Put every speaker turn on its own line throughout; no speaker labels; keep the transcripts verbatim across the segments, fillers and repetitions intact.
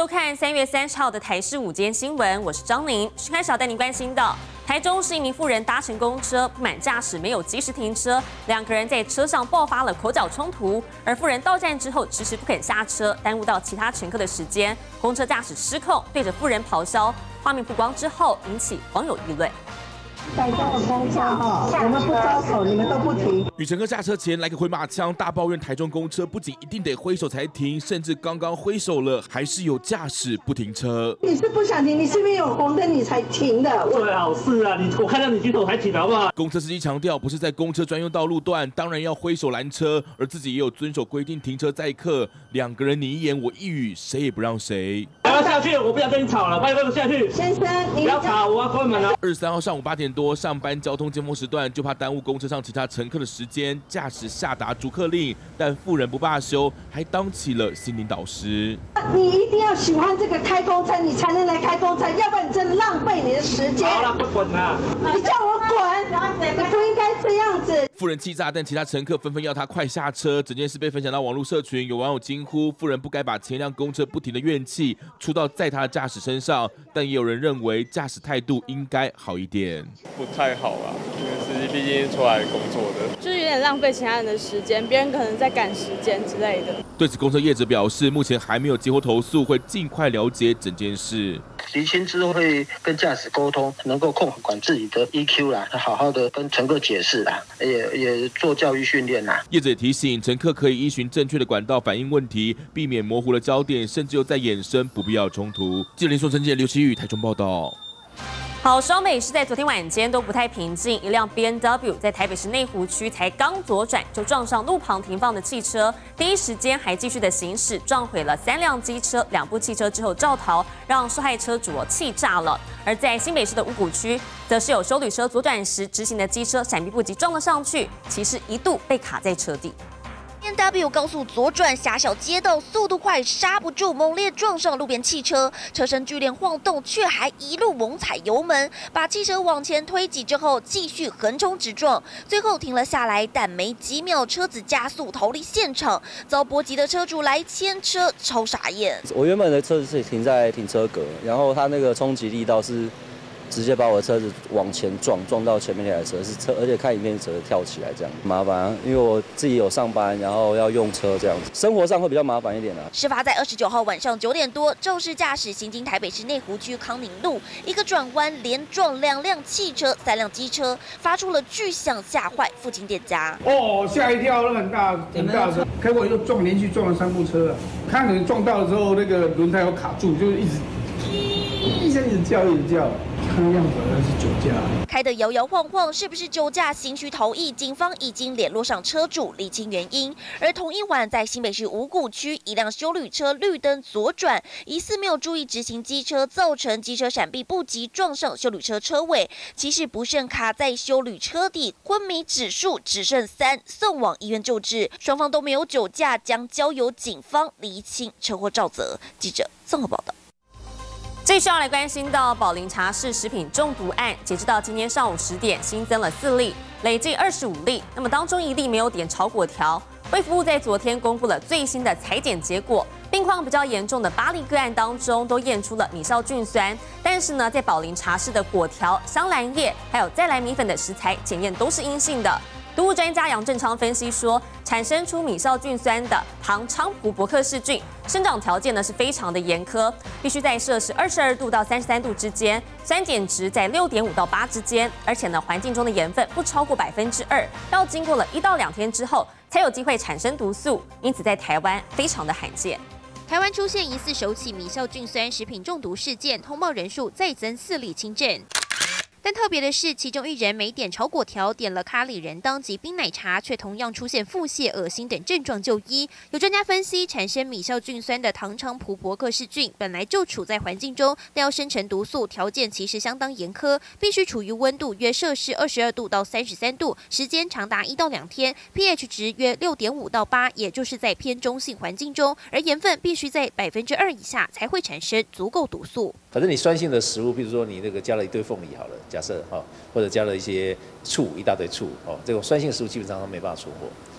收看三月三十号的台视午间新闻，我是张宁。开始要带您关心的，台中是一名妇人搭乘公车，不满驾驶没有及时停车，两个人在车上爆发了口角冲突。而妇人到站之后迟迟不肯下车，耽误到其他乘客的时间，公车驾驶失控，对着妇人咆哮。画面曝光之后，引起网友议论。
在这种公车哈，我们不招手，你们都不停。
女乘客下车前来个回马枪，大抱怨台中公车不仅一定得挥手才停，甚至刚刚挥手了，还是有驾驶不停车。
你是不想停，你是因为有红灯你才停的。
最好是啊，你我看到你举手才停，好不好？
公车司机强调，不是在公车专用道路段，当然要挥手拦车，而自己也有遵守规定停车载客。两个人你一言我一语，谁也不让谁。
不要下去，我不想跟你吵了，快快下去。
先生，你
不要吵，我要关门了。
二十三号上午八点多，上班交通尖峰时段，就怕耽误公车上其他乘客的时间，驾驶下达逐客令，但妇人不罢休，还当起了心灵导师。
你一定要喜欢这个开公车，你才能来开公车，要不然你真的浪费你的时间。
好了，不滚了！
你叫我滚，你不应该这样子。
妇人气炸，但其他乘客纷纷要她快下车。整件事被分享到网络社群，有网友惊呼：妇人不该把前辆公车不停的怨气出到在她的驾驶身上，但也有人认为驾驶态度应该好一点。
不太好啦，因为司机毕竟出来工作的，
就是有点浪费其他人的时间，别人可能在赶时间之类的。
对此，公车业者表示，目前还没有接获投诉，会尽快了解整件事。
厘清之后会跟驾驶沟通，能够控管自己的 E Q 啦，好好的跟乘客解释啦，也也做教育训练啦。
业者也提醒乘客可以依循正确的管道反映问题，避免模糊了焦点，甚至又再衍生不必要冲突。记者林松陈杰、刘奇宇台中报道。
好，双北市在昨天晚间都不太平静，一辆 B M W 在台北市内湖区才刚左转，就撞上路旁停放的汽车，第一时间还继续的行驶，撞毁了三辆机车、两部汽车之后肇逃，让受害车主气炸了。而在新北市的五股区，则是有休旅车左转时直行的机车闪避不及撞了上去，骑士一度被卡在车底。
B M W 高速左转狭小街道，速度快，刹不住，猛烈撞上路边汽车，车身剧烈晃动，却还一路猛踩油门，把汽车往前推挤之后，继续横冲直撞，最后停了下来，但没几秒，车子加速逃离现场，遭波及的车主来牵车，超傻眼。
我原本的车子是停在停车格，然后它那个冲击力道是。直接把我的车子往前撞，撞到前面那台车是车，而且看影片车跳起来这样麻烦、啊，因为我自己有上班，然后要用车这样子，生活上会比较麻烦一点啊。
事发在二十九号晚上九点多，肇事驾驶行经台北市内湖区康宁路，一个转弯连撞两辆汽车、三辆机车，发出了巨响，吓坏附近店家。
哦，吓一跳，那很大很大的，开过又撞，连续撞了三部车了。看可能撞到了之后，那个轮胎有卡住，就一直一声一直叫，一直叫。看样子好像是酒驾，
开得摇摇晃晃，是不是酒驾行驱逃逸？警方已经联络上车主，厘清原因。而同一晚，在新北市五股区，一辆休旅车绿灯左转，疑似没有注意直行机车，造成机车闪避不及，撞上休旅车车尾，骑士不慎卡在休旅车底，昏迷指数只剩三，送往医院救治。双方都没有酒驾，将交由警方厘清车祸肇责。记者综合报道。
继续要来关心到宝林茶室食品中毒案，截至到今天上午十点，新增了四例，累计二十五例。那么当中一例没有点炒粿条。卫福部在昨天公布了最新的采检结果，病况比较严重的八例个案当中都验出了米酵菌酸，但是呢，在宝林茶室的粿条、香兰叶还有再来米粉的食材检验都是阴性的。毒物专家杨正昌分析说，产生出米酵菌酸的唐菖蒲伯克氏菌，生长条件呢是非常的严苛，必须在摄氏二十二度到三十三度之间，酸碱值在六点五到八之间，而且呢环境中的盐分不超过百分之二，要经过了一到两天之后才有机会产生毒素，因此在台湾非常的罕见。
台湾出现疑似首起米酵菌酸食品中毒事件，通报人数再增四例轻症。但特别的是，其中一人没点炒粿条，点了咖喱仁当及冰奶茶，却同样出现腹泻、恶心等症状就医。有专家分析，产生米酵菌酸的唐菖蒲伯克氏菌本来就处在环境中，但要生成毒素条件其实相当严苛，必须处于温度约摄氏二十二度到三十三度，时间长达一到两天 ，pH 值约六点五到八，也就是在偏中性环境中，而盐分必须在百分之二以下才会产生足够毒素。
反正你酸性的食物，比如说你那个加了一堆凤梨好了，假设哈，或者加了一些醋，一大堆醋哦，这种酸性食物基本上都没办法存活。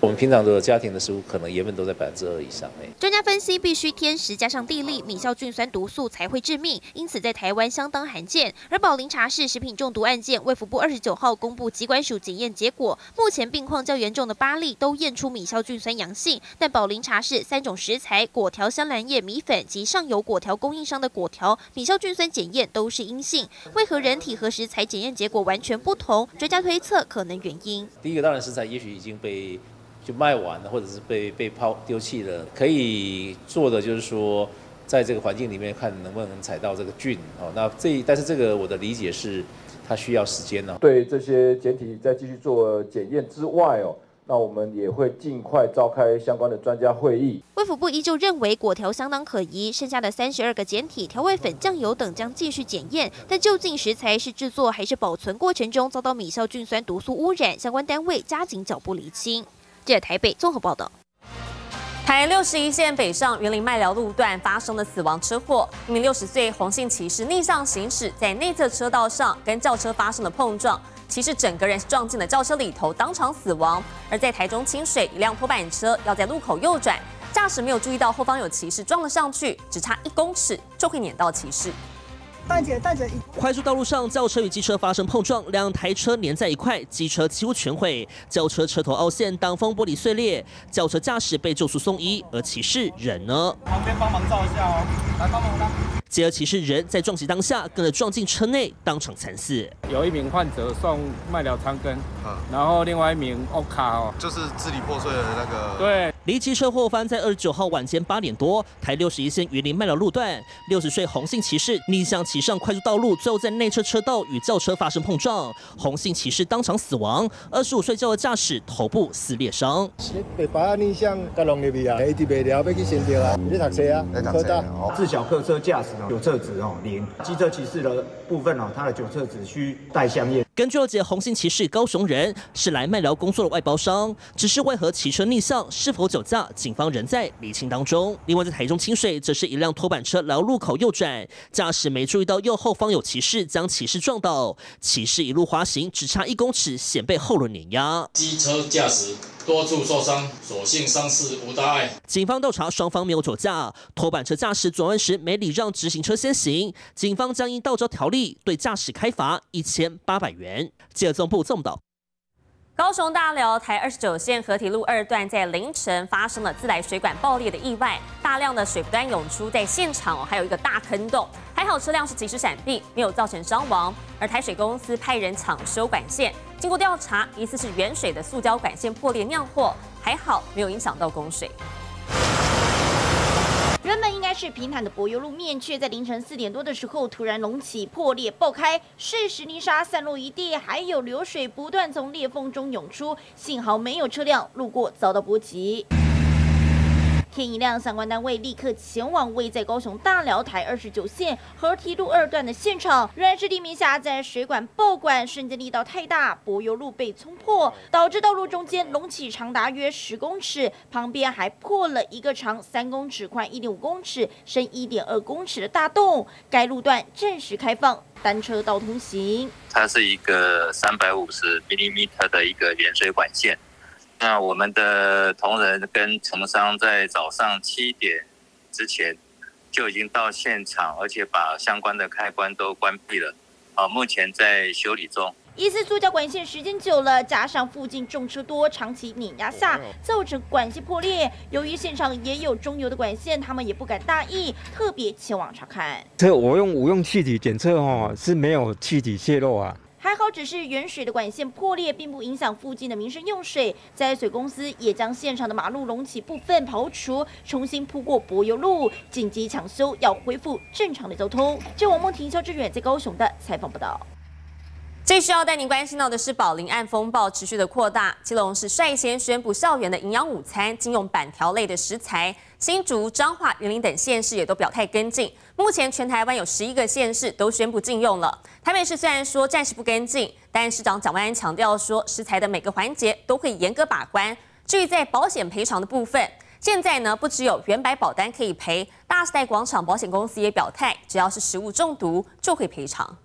我们平常的家庭的食物可能盐分都在百分之二以上诶。
专家分析，必须天时加上地利，米酵菌酸毒素才会致命，因此在台湾相当罕见。而宝林茶是食品中毒案件，卫福部二十九号公布疾管署检验结果，目前病况较严重的八例都验出米酵菌酸阳性，但宝林茶是三种食材果条、香兰叶、米粉及上游果条供应商的果条米酵菌酸检验都是阴性，为何人体和食材检验结果完全不同？专家推测可能原因。
第一个当然食材也许已经被就卖完了，或者是被被抛丢弃了。可以做的就是说，在这个环境里面看能不能采到这个菌哦。那这但是这个我的理解是，它需要时间呢、哦。
对这些检体再继续做检验之外哦。那我们也会尽快召开相关的专家会议。
卫福部依旧认为果条相当可疑，剩下的三十二个检体、调味粉、酱油等将继续检验。但究竟食材是制作还是保存过程中遭到米酵菌酸毒素污染，相关单位加紧脚步厘清。记者台北综合报道。
台六十一线北上园林麦寮路段发生了死亡车祸，一名六十岁黄姓骑士逆向行驶，在内侧车道上跟轿车发生了碰撞。骑士整个人撞进了轿车里头，当场死亡。而在台中清水，一辆拖板车要在路口右转，驾驶没有注意到后方有骑士撞了上去，只差一公尺就会碾到骑士。
大姐，大姐！快速道路上，轿车与机车发生碰撞，两台车粘在一块，机车几乎全毁，轿车车头凹陷，挡风玻璃碎裂，轿车驾驶被救出送医，而骑士人呢？旁边帮忙照一下哦，来帮忙啦！接而骑士人在撞击当下，跟着撞进车内，当场惨死。
有一名患者送麦寮长庚，嗯，然后另外一名欧卡哦，
就是支离破碎的那个。
对。
离奇车祸发生在二十九号晚间八点多，台六十一线云林麦寮路段，六十岁洪姓骑士逆向骑上快速道路，最后在内侧车道与轿车发生碰撞，洪姓骑士当场死亡。二十五岁轿车驾驶头部撕裂伤。
被把逆向甲弄入去啊，一直袂了，要去先着啊，你读册啊，科大。
自小客车驾驶哦，酒测值哦零，机车骑士的部分哦，它的酒测值需待相验。
根据了解，洪姓骑士高雄人，是来麦寮工作的外包商，只是为何骑车逆向，是否酒驾，警方仍在厘清当中。另外，在台中清水，则是一辆拖板车来路口右转，驾驶没注意到右后方有骑士，将骑士撞倒，骑士一路滑行，只差一公尺，险被后轮碾压。
机车驾驶多处受伤，所幸伤势无大碍。
警方调查双方没有酒驾，拖板车驾驶转弯时没礼让直行车先行，警方将依道交条例对驾驶开罚一千八百元。记者综部这么道。
高雄大寮台二十九线河体路二段在凌晨发生了自来水管爆裂的意外，大量的水不断涌出，在现场哦还有一个大坑洞，还好车辆是及时闪避，没有造成伤亡。而台水公司派人抢修管线，经过调查，疑似是原水的塑胶管线破裂酿祸，还好没有影响到供水。
原本应该是平坦的柏油路面，却在凌晨四点多的时候突然隆起破裂爆开，碎石泥沙散落一地，还有流水不断从裂缝中涌出，幸好没有车辆路过遭到波及。天一亮，相关单位立刻前往位在高雄大寮台二十九线河堤路二段的现场，原来是地面下在水管爆管，瞬间力道太大，柏油路被冲破，导致道路中间隆起长达约十公尺，旁边还破了一个长三公尺、宽一点五公尺、深一点二公尺的大洞。该路段暂时开放单车道通行。
它是一个三百五十毫米的一个连水管线。那我们的同仁跟承商在早上七点之前就已经到现场，而且把相关的开关都关闭了。啊，目前在修理中。
疑似塑胶管线时间久了，加上附近重车多，长期碾压下，造成管线破裂。由于现场也有中油的管线，他们也不敢大意，特别前往查看。
这我用无用气体检测哦，是没有气体泄漏啊。
还好只是原水的管线破裂，并不影响附近的民生用水。在水公司也将现场的马路隆起部分刨除，重新铺过柏油路，紧急抢修，要恢复正常的交通。这王梦婷、肖志远在高雄的采访报道。
最需要带您关心到的是宝林案风暴持续的扩大，基隆市率先宣布校园的营养午餐禁用板条类的食材，新竹、彰化、云林等县市也都表态跟进。目前全台湾有十一个县市都宣布禁用了。台北市虽然说暂时不跟进，但市长蒋万安强调说，食材的每个环节都会严格把关。至于在保险赔偿的部分，现在呢不只有原百保单可以赔，大时代广场保险公司也表态，只要是食物中毒就会赔偿。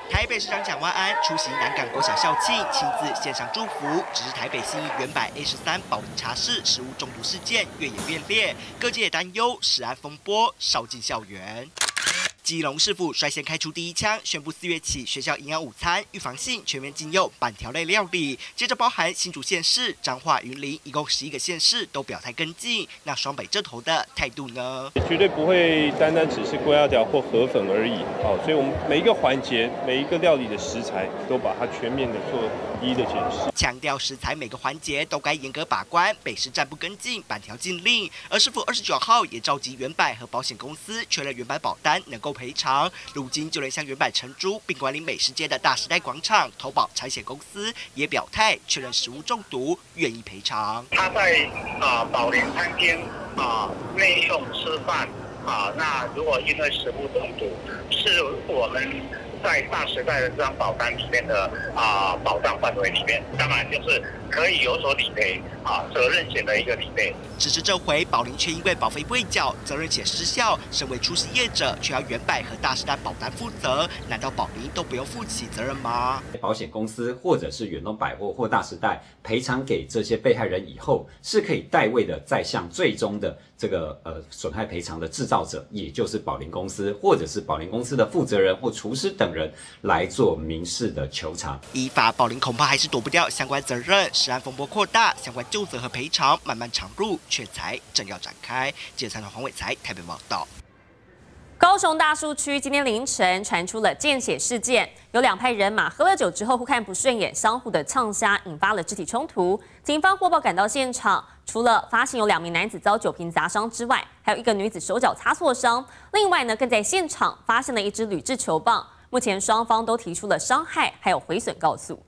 台北市长蒋万安出席南港国小校庆，亲自献上祝福。只是台北信义原百 A 十三宝林茶室食物中毒事件越演越烈，各界也担忧食安风波烧进校园。基隆市府率先开出第一枪，宣布四月起学校营养午餐预防性全面禁用板条类料理。接着包含新竹县市、彰化、云林，一共十一个县市都表态跟进。那双北这头的态度呢？
绝对不会单单只是龟鸭条或河粉而已。哦，所以我们每一个环节、每一个料理的食材都把它全面的做一一的检视，
强调食材每个环节都该严格把关。北市暂不跟进板条禁令，而市府二十九号也召集原百和保险公司确认原百保单能够赔偿。如今就连向原百承租并管理美食街的大时代广场投保产险公司也表态确认食物中毒，愿意赔偿。
他在啊宝莲餐厅啊内用吃饭啊，那如果因为食物中毒，是我们在大时代的这张保单里面的啊保障范围里面，当然就是可以有所理赔啊，责任险的一个理赔。
只是这回宝林却因为保费未缴，责任险失效，身为出事业者却要原百和大时代保单负责，难道宝林都不用负起责任吗？
保险公司或者是远东百货或大时代赔偿给这些被害人以后，是可以代位的再向最终的这个呃损害赔偿的制造者，也就是宝林公司或者是宝林公司的负责人或厨师等人来做民事的求偿。
依法，宝林恐怕还是躲不掉相关责任。食安风波扩大，相关究责和赔偿慢慢长入，却才正要展开。记者参考黄伟才台北报道。
高雄大树区今天凌晨传出了见血事件，有两派人马喝了酒之后互看不顺眼，相互的呛虾，引发了肢体冲突。警方获报赶到现场，除了发现有两名男子遭酒瓶砸伤之外，还有一个女子手脚擦挫伤。另外呢，更在现场发现了一支铝制球棒。目前双方都提出了伤害还有毁损告诉。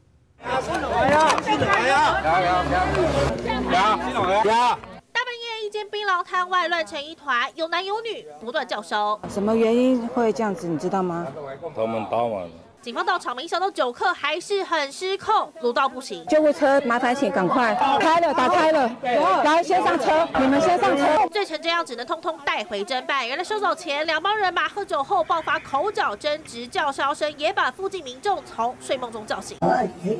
大半夜，一间槟榔摊外乱成一团，有男有女，不断叫嚣。
什么原因会这样子？你知道吗？
他们打完。
警方到场，没想到酒客还是很失控，撸到不行。
救护车，麻烦请赶快开了，打开了，来先上车，你们先上车。
醉成这样，只能通通带回侦办。原来收走前，两帮人马喝酒后爆发口角争执，叫嚣声也把附近民众从睡梦中叫醒。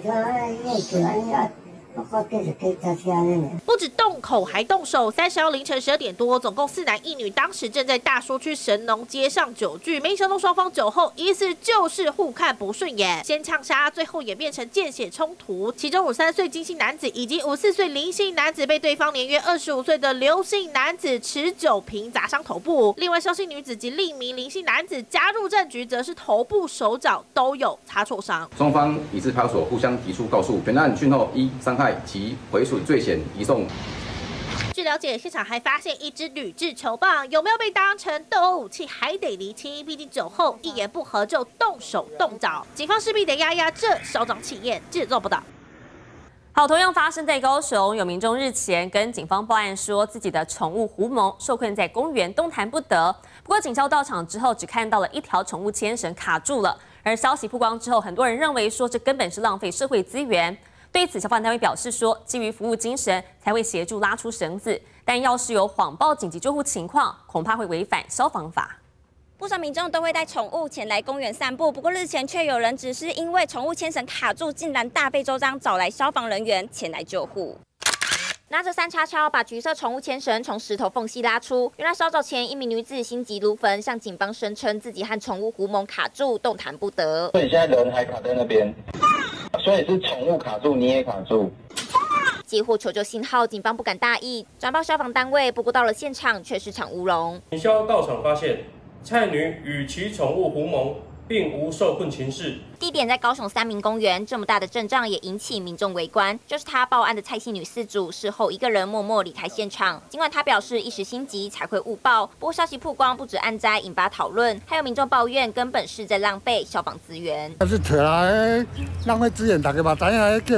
不止动口还动手，三十号凌晨十二点多，总共四男一女，当时正在大说区神农街上酒聚，没想到双方酒后疑似就是互看不顺眼，先呛杀，最后演变成见血冲突。其中五十三岁金姓男子以及五十四岁林姓男子被对方年约二十五岁的刘姓男子持酒瓶砸伤头部，另外萧姓女子及另一名林姓男子加入战局，则是头部、手脚都有擦挫伤。
双方已至派出所互相提出告诉，全案讯后依伤害及毁损罪嫌移送。
据了解，现场还发现一支铝制球棒，有没有被当成斗殴武器还得厘清，毕竟酒后一言不合就动手动脚，警方势必得压压这嚣张气焰。记者做报道。
好，同样发生在高雄，有民众日前跟警方报案说，自己的宠物狐獴受困在公园，动弹不得。不过警消到场之后，只看到了一条宠物牵绳卡住了。而消息曝光之后，很多人认为说这根本是浪费社会资源。对此，消防单位表示说，基于服务精神才会协助拉出绳子，但要是有谎报紧急救护情况，恐怕会违反消防法。
不少民众都会带宠物前来公园散步，不过日前却有人只是因为宠物牵绳卡住，竟然大费周章找来消防人员前来救护。拿着三叉锹把橘色宠物牵绳从石头缝隙拉出。原来稍早前，一名女子心急如焚，向警方声称自己和宠物狐獴卡住，动弹不得。
所以现在人还卡在那边，所以是宠物卡住，你也卡住。
接获求救信号，警方不敢大意，转报消防单位。不过到了现场，却是场乌龙。
警消到场发现，蔡女与其宠物狐獴并无受困情事。
地点在高雄三民公园，这么大的阵仗也引起民众围观。就是她报案的蔡姓女事主，事后一个人默默离开现场。尽管她表示一时心急才会误报，不过消息曝光，不止案灾引发讨论，还有民众抱怨根本是在浪费消防资源。
但是扯来浪费资源，大家嘛知影叫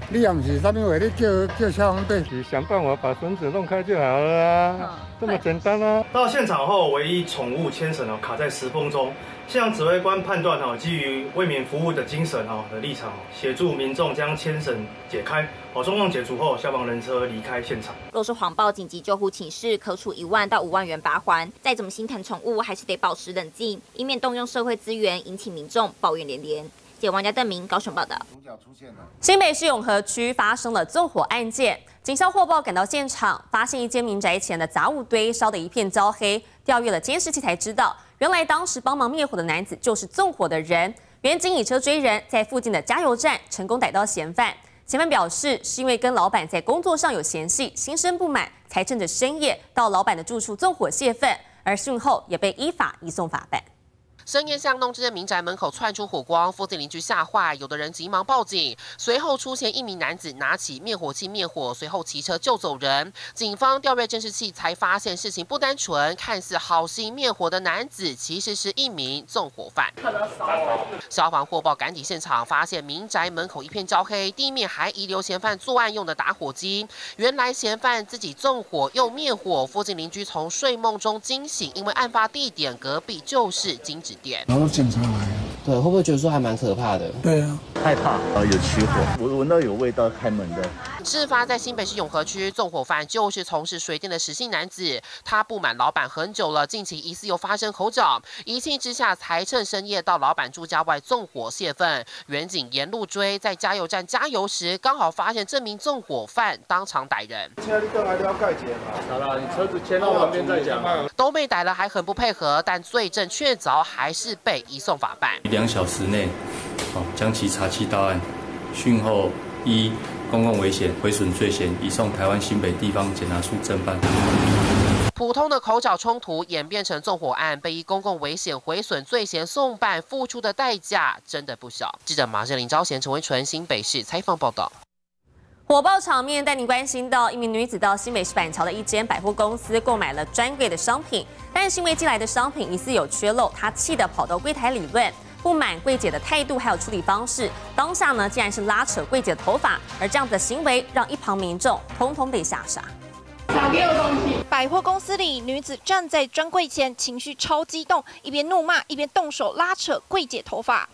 你也不是啥物话，你叫叫消防队，
你想办法把绳子弄开就好了啊，这么简单啊！
到现场后，唯一宠物牵绳哦卡在石缝中。现场指挥官判断哦，基于为民服务的精神哦的立场哦，协助民众将牵绳解开。哦，状况解除后，消防人车离开现场。
若是谎报紧急救护请示，可处一万到五万元罚锾。再怎么心疼宠物，还是得保持冷静，以免动用社会资源引起民众抱怨连连。记者王家邓明高雄报道。
新北市永和区发生了纵火案件，警消获报赶到现场，发现一间民宅前的杂物堆烧得一片焦黑。调阅了监视器才知道，原来当时帮忙灭火的男子就是纵火的人。原警以车追人，在附近的加油站成功逮到嫌犯。嫌犯表示，是因为跟老板在工作上有嫌隙，心生不满，才趁着深夜到老板的住处纵火泄愤，而讯后也被依法移送法办。
深夜巷弄之民宅门口窜出火光，附近邻居吓坏，有的人急忙报警。随后出现一名男子拿起灭火器灭火，随后骑车救走人。警方调阅监视器才发现事情不单纯，看似好心灭火的男子其实是一名纵火犯。消防获报赶抵现场，发现民宅门口一片焦黑，地面还遗留嫌犯作案用的打火机。原来嫌犯自己纵火又灭火，附近邻居从睡梦中惊醒，因为案发地点隔壁就是金纸。
然后警察来，
对，会不会觉得说还蛮可怕的？
对啊，
害怕，
呃，有起火，我闻到有味道，开门的。
事发在新北市永和区，纵火犯就是从事水电的石姓男子，他不满老板很久了，近期疑似又发生口角，一气之下才趁深夜到老板住家外纵火泄愤。远警沿路追，在加油站加油时，刚好发现这名纵火犯，当场逮人。
现在你更来了解一下嘛？好了，你车子牵到旁边再讲。
都被逮了，还很不配合，但罪证确凿，还是被移送法办。
两小时内，哦，将其查缉到案，讯后依公共危险毁损罪嫌，移送台湾新北地方检察署侦办。
普通的口角冲突演变成纵火案，被依公共危险毁损罪嫌送办，付出的代价真的不小。记者马志林、招贤、陈维纯，新北市采访报道。
火爆场面带您关心到，一名女子到新北市板桥的一间百货公司购买了专柜的商品，但是因为寄来的商品疑似有缺漏，她气得跑到柜台理论，不满柜姐的态度还有处理方式，当下呢竟然是拉扯柜姐的头发，而这样子的行为让一旁民众通通被吓傻。
百货公司里，女子站在专柜前，情绪超激动，一边怒骂一边动手拉扯柜姐头发。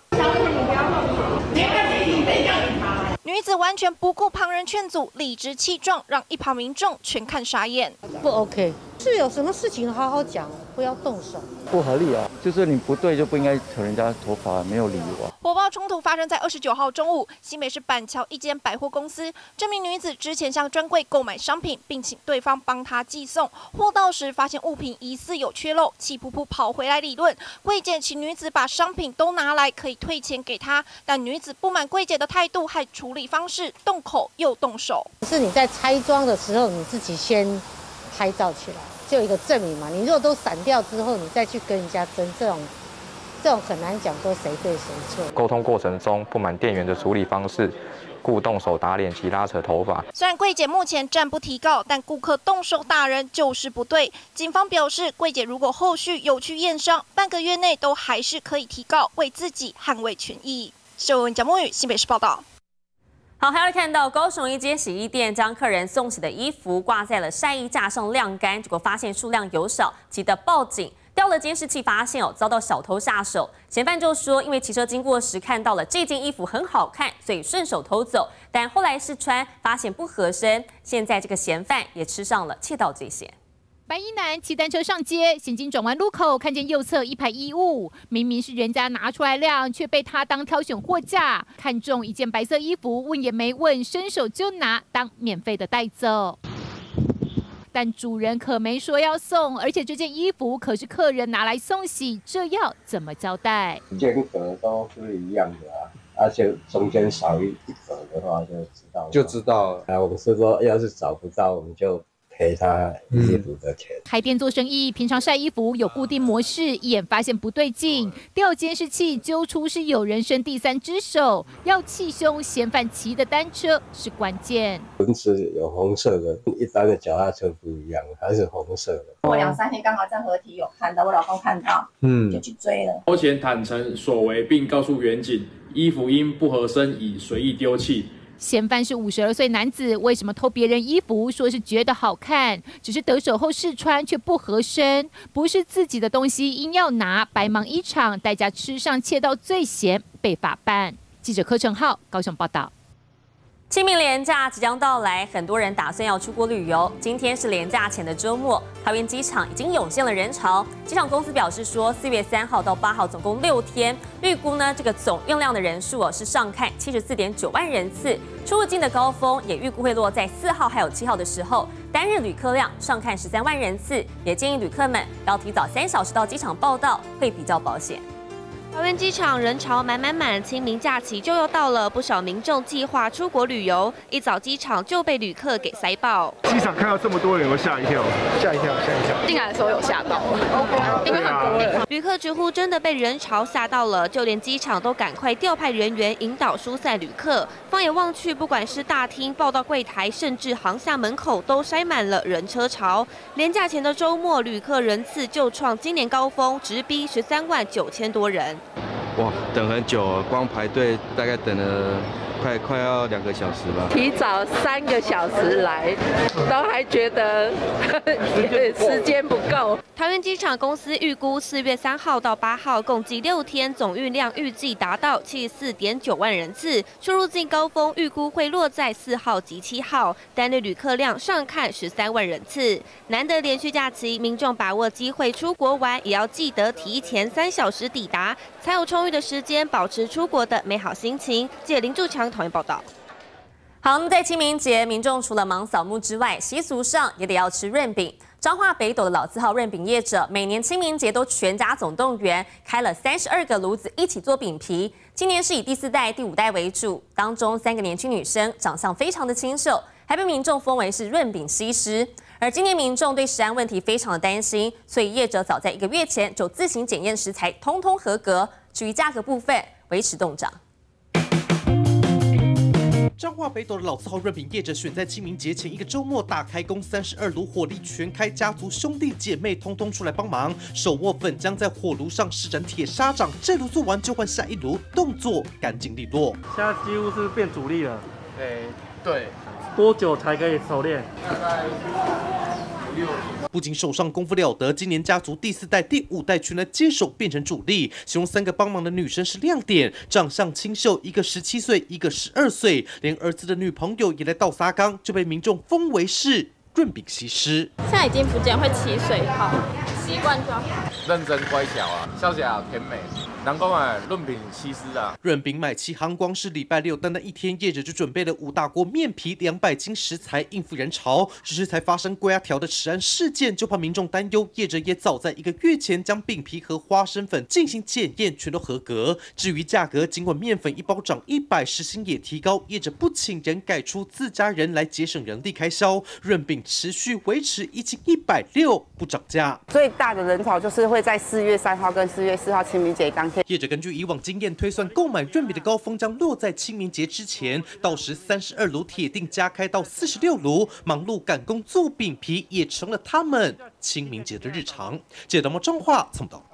女子完全不顾旁人劝阻，理直气壮，让一旁民众全看傻眼。
不 OK， 是有什么事情好好讲，不要动手。
不合理啊，就是你不对就不应该扯人家头发，没有理由啊。
火爆冲突发生在二十九号中午，新北市板桥一间百货公司，这名女子之前向专柜购买商品，并请对方帮她寄送，货到时发现物品疑似有缺漏，气扑扑跑回来理论，柜姐请女子把商品都拿来，可以退钱给她，但女子不满柜姐的态度和处理方式，动口又动手。
是你在拆装的时候，你自己先拍照起来，就有一个证明嘛。你如果都散掉之后，你再去跟人家争，这种这种很难讲说谁对谁错。
沟通过程中不满店员的处理方式，故动手打脸及拉扯头发。
虽然柜姐目前暂不提告，但顾客动手打人就是不对。警方表示，柜姐如果后续有去验伤，半个月内都还是可以提告，为自己捍卫权益。秀文蒋梦宇，新北市报道。
好，还要看到高雄一间洗衣店将客人送洗的衣服挂在了晒衣架上晾干，结果发现数量有少，急得报警。调了监视器，发现哦遭到小偷下手。嫌犯就说，因为骑车经过时看到了这件衣服很好看，所以顺手偷走。但后来试穿，发现不合身。现在这个嫌犯也吃上了窃盗罪嫌。
白衣男骑单车上街，行经转弯路口，看见右侧一排衣物，明明是人家拿出来晾，却被他当挑选货架，看中一件白色衣服，问也没问，伸手就拿当免费的带走。但主人可没说要送，而且这件衣服可是客人拿来送洗，这要怎么交代？
间隔都是一样的啊，而且中间少一一格的话就知道
就知道了。
啊，我们是说，要是找不到，我们就赔他衣服的钱。
开店做生意，平常晒衣服有固定模式，一眼发现不对劲，调监视器揪出是有人伸第三只手，要气凶嫌犯骑的单车是关键。
轮子有红色的，跟一般的脚踏车不一样，它是红色的。
我两三天刚好在合体有看到，我老公看到，嗯，就去追了。
偷钱坦诚所为，并告诉员警衣服因不合身已随意丢弃。
嫌犯是五十二岁男子，为什么偷别人衣服？说是觉得好看，只是得手后试穿却不合身，不是自己的东西硬要拿，白忙一场，代价吃上窃盗罪嫌，被法办。记者柯成浩高雄报道。
清明连假即将到来，很多人打算要出国旅游。今天是连假前的周末，桃园机场已经涌现了人潮。机场公司表示说，四月三号到八号总共六天，预估呢这个总运量的人数哦是上看七十四点九万人次。出入境的高峰也预估会落在四号还有七号的时候，单日旅客量上看十三万人次。也建议旅客们要提早三小时到机场报到，会比较保险。
桃园机场人潮满满满，清明假期就要到了，不少民众计划出国旅游，一早机场就被旅客给塞爆。
机场看到这么多人，有吓一跳，吓一跳，吓一跳。
进来的时候有吓到，因为很多人。旅客直呼真的被人潮吓到了，就连机场都赶快调派人员引导疏散旅客。放眼望去，不管是大厅、报到柜台，甚至航厦门口，都塞满了人车潮。连假前的周末，旅客人次就创今年高峰，直逼十三万九千多人。
哇，等很久，光排队大概等了快快要两个小时吧。
提早三个小时来，都还觉得时间不够。
桃园机场公司预估四月三号到八号共计六天，总运量预计达到七十四点九万人次，出入境高峰预估会落在四号及七号，单日旅客量上看十三万人次。难得连续假期，民众把握机会出国玩，也要记得提前三小时抵达，才有充裕的时间保持出国的美好心情。记者林柱强讨厌报道。
好，那么在清明节，民众除了忙扫墓之外，习俗上也得要吃润饼。彰化北斗的老字号润饼业者，每年清明节都全家总动员，开了三十二个炉子一起做饼皮。今年是以第四代、第五代为主，当中三个年轻女生长相非常的清秀，还被民众封为是润饼西施。而今年民众对食安问题非常的担心，所以业者早在一个月前就自行检验食材，通通合格。至于价格部分，维持冻涨。
彰化北斗的老字号润饼业者选在清明节前一个周末大开工，三十二炉火力全开，家族兄弟姐妹通通出来帮忙，手握粉浆在火炉上施展铁砂掌，这炉做完就换下一炉，动作干净利落。
现在几乎是变主力了。
诶，对。
多久才可以熟练？
大概五六年。不仅手上功夫了得，今年家族第四代、第五代全来接手变成主力。其中三个帮忙的女生是亮点，长相清秀，一个十七岁，一个十二岁，连儿子的女朋友也来倒沙缸，就被民众封为是润饼西施。
现在已经不见会起水泡，习惯就好。
认真乖巧啊，笑起来甜美。难怪啊，润饼西施啊，
润饼买齐行，光是礼拜六单单一天，业者就准备了五大锅面皮、两百斤食材应付人潮。只是才发生龟鸭条的食安事件，就怕民众担忧，业者也早在一个月前将饼皮和花生粉进行检验，全都合格。至于价格，尽管面粉一包涨一百，时薪也提高，业者不请人改出自家人来节省人力开销。润饼持续维持一斤一百六，不涨价。
最大的人潮就是会在四月三号跟四月四号清明节当天。
业者根据以往经验推算，购买润饼的高峰将落在清明节之前，到时三十二炉铁定加开到四十六炉，忙碌赶工做饼皮也成了他们清明节的日常。记者张化从导。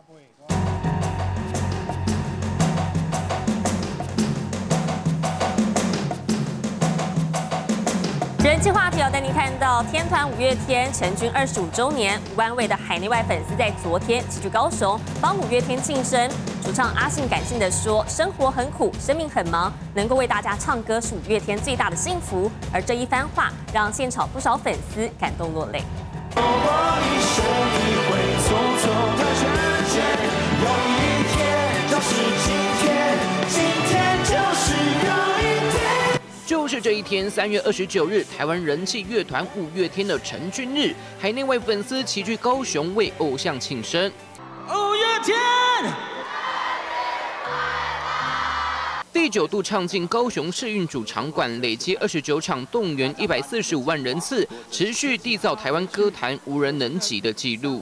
人气话题要带您看到，天团五月天成军二十五周年，五万位的海内外粉丝在昨天齐聚高雄，帮五月天庆生。主唱阿信感性的说：“生活很苦，生命很忙，能够为大家唱歌是五月天最大的幸福。”而这一番话让现场不少粉丝感动落泪。
就是这一天，三月二十九日，台湾人气乐团五月天的成军日，海内外粉丝齐聚高雄为偶像庆生。五月天第九度唱进高雄世运主场馆，累积二十九场动员一百四十五万人次，持续缔造台湾歌坛无人能及的纪录。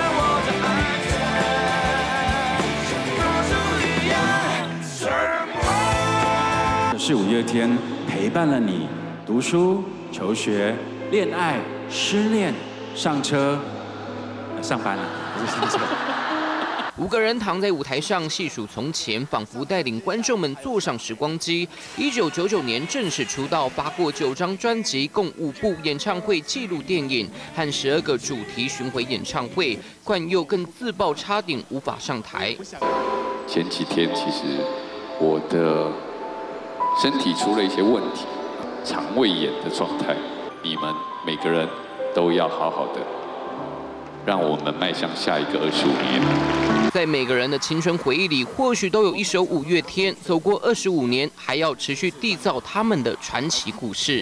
是五月天陪伴了你读书、求学、恋爱、失恋、上车、上班了，不是上车。
五个人躺在舞台上细数从前，仿佛带领观众们坐上时光机。一九九九年正式出道，发过九张专辑，共五部演唱会纪录电影和十二个主题巡回演唱会。冠佑更自曝差点无法上台。
前几天其实我的身体出了一些问题，肠胃炎的状态。你们每个人都要好好的，让我们迈向下一个二十五年。
在每个人的青春回忆里，或许都有一首五月天。走过二十五年，还要持续缔造他们的传奇故事。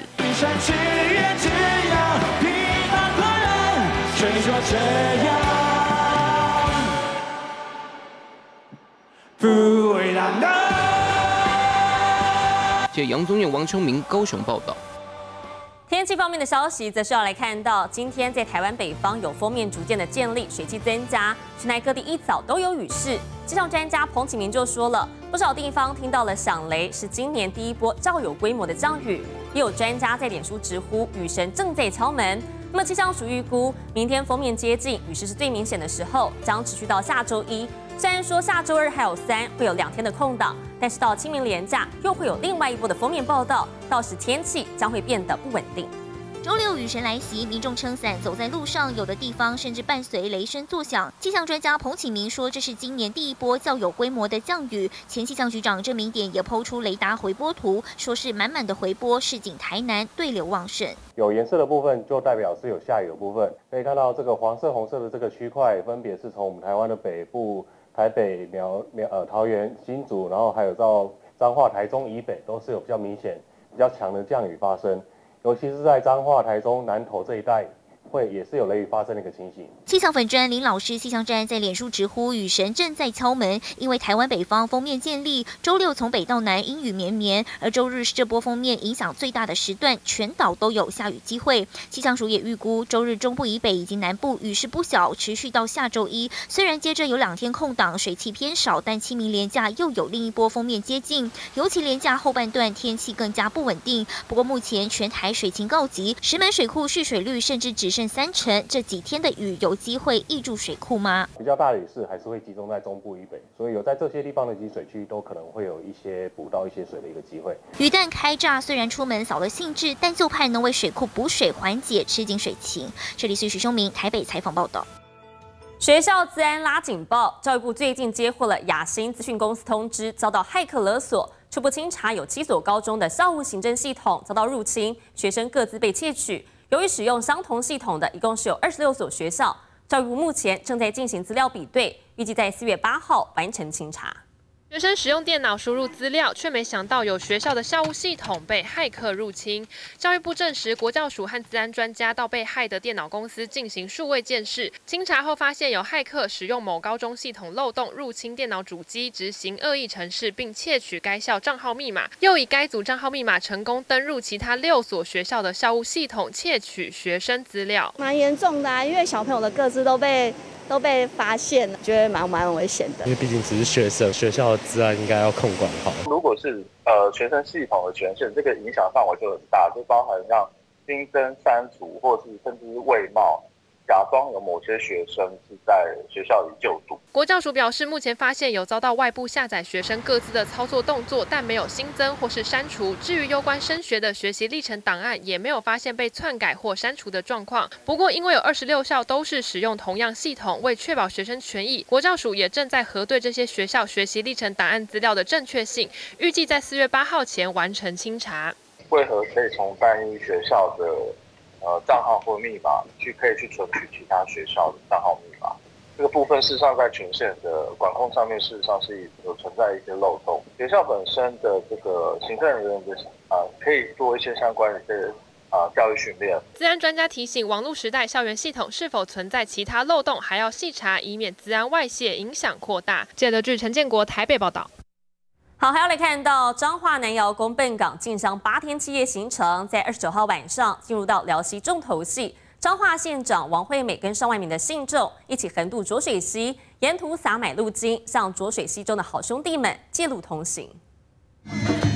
借杨宗远、王秋明高雄报道。
天气方面的消息，则是要来看到，今天在台湾北方有锋面逐渐的建立，水汽增加，全台各地一早都有雨势。气象专家彭启明就说了，不少地方听到了响雷，是今年第一波较有规模的降雨。也有专家在脸书直呼，雨神正在敲门。那么气象署预估，明天锋面接近，雨势是最明显的时候，将持续到下周一。虽然说下周二还有三会有两天的空档，但是到清明连假又会有另外一波的锋面报道，到时天气将会变得不稳定。
周六雨神来袭，民众撑伞走在路上，有的地方甚至伴随雷声作响。气象专家彭启明说，这是今年第一波较有规模的降雨。前气象局长郑明典也抛出雷达回波图，说是满满的回波，示警台南对流旺盛。
有颜色的部分就代表是有下雨的部分，可以看到这个黄色、红色的这个区块，分别是从我们台湾的北部、台北、苗苗呃桃园、新竹，然后还有到彰化、台中以北，都是有比较明显、比较强的降雨发生。尤其是在彰化、台中、南投这一带，会也是有雷雨发生的一个情形。
气象粉专林老师气象站在脸书直呼，雨神正在敲门，因为台湾北方锋面建立，周六从北到南阴雨绵绵，而周日是这波锋面影响最大的时段，全岛都有下雨机会。气象署也预估，周日中部以北以及南部雨势不小，持续到下周一。虽然接着有两天空档，水汽偏少，但清明连假又有另一波锋面接近，尤其连假后半段天气更加不稳定。不过目前全台水情告急，石门水库蓄水率甚至只剩三成，这几天的雨有机会溢注水库吗？
比较大的雨势还是会集中在中部以北，所以有在这些地方的集水区都可能会有一些补到一些水的一个机会。
雨弹开炸，虽然出门扫了兴致，但就盼能为水库补水，缓解吃紧水情。这里是许兄明台北采访报道。
学校资安拉警报，教育部最近接获了雅兴资讯公司通知，遭到骇客勒索。初步清查，有七所高中的校务行政系统遭到入侵，学生各自被窃取。由于使用相同系统的，一共是有二十六所学校。教育部目前正在进行资料比对，预计在四月八号完成清查。
学生使用电脑输入资料，却没想到有学校的校务系统被骇客入侵。教育部证实，国教署和资安专家到被害的电脑公司进行数位鉴识，清查后发现有骇客使用某高中系统漏洞入侵电脑主机，执行恶意程式，并窃取该校账号密码，又以该组账号密码成功登入其他六所学校的校务系统，窃取学生资料。
蛮严重的啊，因为小朋友的个资都被。都被发现了，觉得蛮蛮危险的。
因为毕竟只是学生，学校的治安应该要控管好。
如果是呃学生系统的权限，这个影响范围就很大，就包含像新增、删除，或是甚至是伪冒。假装有某些学生是在学校里就读。
国教署表示，目前发现有遭到外部下载学生各自的操作动作，但没有新增或是删除。至于有关升学的学习历程档案，也没有发现被篡改或删除的状况。不过，因为有二十六校都是使用同样系统，为确保学生权益，国教署也正在核对这些学校学习历程档案资料的正确性，预计在四月八号前完成清查。
为何可以从单一学校的呃，账号或密码去可以去存取其他学校的账号密码，这个部分事实上在权限的管控上面，事实上是有存在一些漏洞。学校本身的这个行政人员的啊、呃，可以做一些相关的一些啊、呃、教育训练。
资安专家提醒，网络时代校园系统是否存在其他漏洞，还要细查，以免资安外泄影响扩大。记者据陈建国台北报道。
好，还要来看到彰化南窑宫笨港进香八天七夜行程，在二十九号晚上进入到辽溪重头戏。彰化县长王惠美跟上万名的信众一起横渡浊水溪，沿途撒买路经，向浊水溪中的好兄弟们借路同行。
虽然已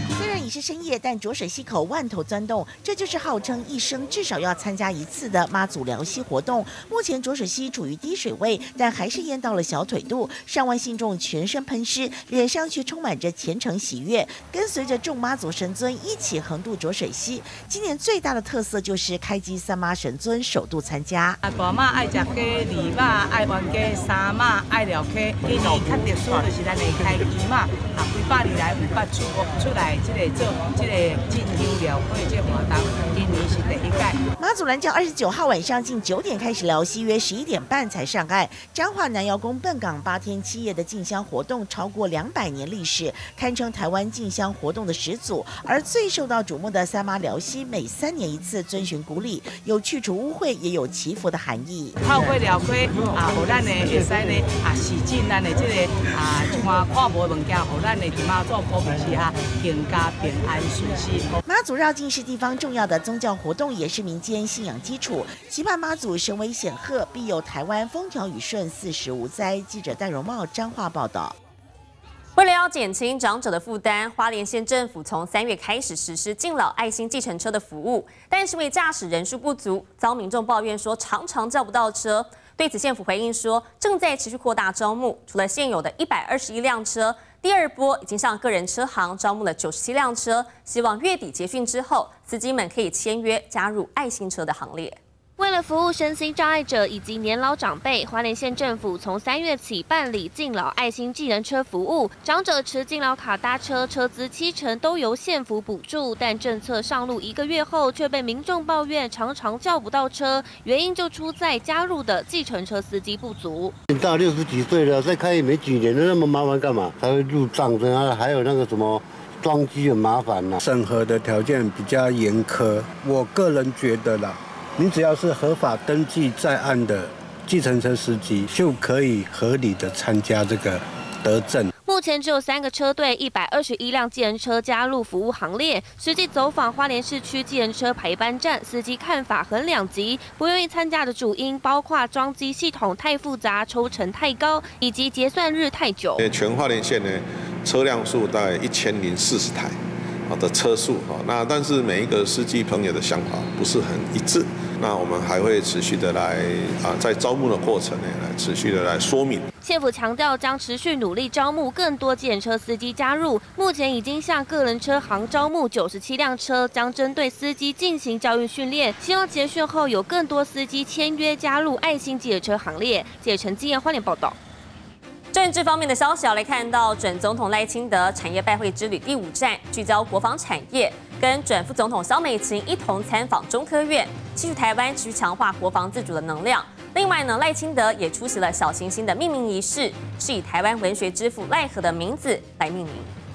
已是深夜，但浊水溪口万头钻动，这就是号称一生至少要参加一次的妈祖疗溪活动。目前浊水溪处于低水位，但还是淹到了小腿肚，上万信众全身喷湿，脸上却充满着虔诚喜悦，跟随着众妈祖神尊一起横渡浊水溪。今年最大的特色就是开基三妈神尊首度参加。
啊，大妈爱食鸡、二妈爱玩鸡，三妈爱聊溪。今年较特殊就是咱的开基嘛，啊，几百年来有捌出出来这个做这个进香疗会这活动，今年是第一届。
妈祖銮轿二十九号晚上近九点开始疗溪，约十一点半才上岸。彰化南窑宫笨港八天七夜的进香活动超过两百年历史，堪称台湾进香活动的始祖。而最受到瞩目的三妈疗溪，每三年一次，遵循古礼，有去除污秽，也有祈福的含义。
透过疗溪啊，互咱的会使呢啊，洗净咱的这个啊一寡看无的物件，互咱的伫妈祖保庇之下更加平安顺遂。
妈祖绕境是地方重要的宗教活动，也是民间信仰基础。期盼妈祖神威显赫，必有台湾风调雨顺，四时无灾。记者戴荣茂彰化报道。
为了要减轻长者的负担，花莲县政府从三月开始实施敬老爱心计程车的服务，但是因为驾驶人数不足，遭民众抱怨说常常叫不到车。对此，县府回应说，正在持续扩大招募，除了现有的一百二十一辆车，第二波已经向个人车行招募了九十七辆车，希望月底结训之后，司机们可以签约加入爱心车的行列。
为了服务身心障碍者以及年老长辈，花莲县政府从三月起办理敬老爱心计程车服务，长者持敬老卡搭车，车资七成都由县府补助。但政策上路一个月后，却被民众抱怨常常叫不到车，原因就出在加入的计程车司机不足。
到六十几岁了，再开也没几年了，那么麻烦干嘛？还会入账的，还有那个什么装机很麻烦呐、啊。
审核的条件比较严苛，我个人觉得啦。你只要是合法登记在案的计程车司机，就可以合理的参加这个得证。
目前只有三个车队，一百二十一辆计程车加入服务行列。实际走访花莲市区计程车排班站，司机看法很两极，不愿意参加的主因包括装机系统太复杂、抽成太高，以及结算日太久。
全花莲县呢，车辆数大概一千零四十台。好的车速哈，那但是每一个司机朋友的想法不是很一致，那我们还会持续的来啊，在招募的过程呢，来持续的来说明。
县府强调将持续努力招募更多计程车司机加入，目前已经向个人车行招募九十七辆车，将针对司机进行教育训练，希望结训后有更多司机签约加入爱心计程车行列。记者陈基燕花莲报道。
政治方面的消息，要来看到准总统赖清德产业拜会之旅第五站，聚焦国防产业，跟准副总统萧美琴一同参访中科院，期许台湾持续强化国防自主的能量。另外呢，赖清德也出席了小行星的命名仪式，是以台湾文学之父赖和的名字来命名。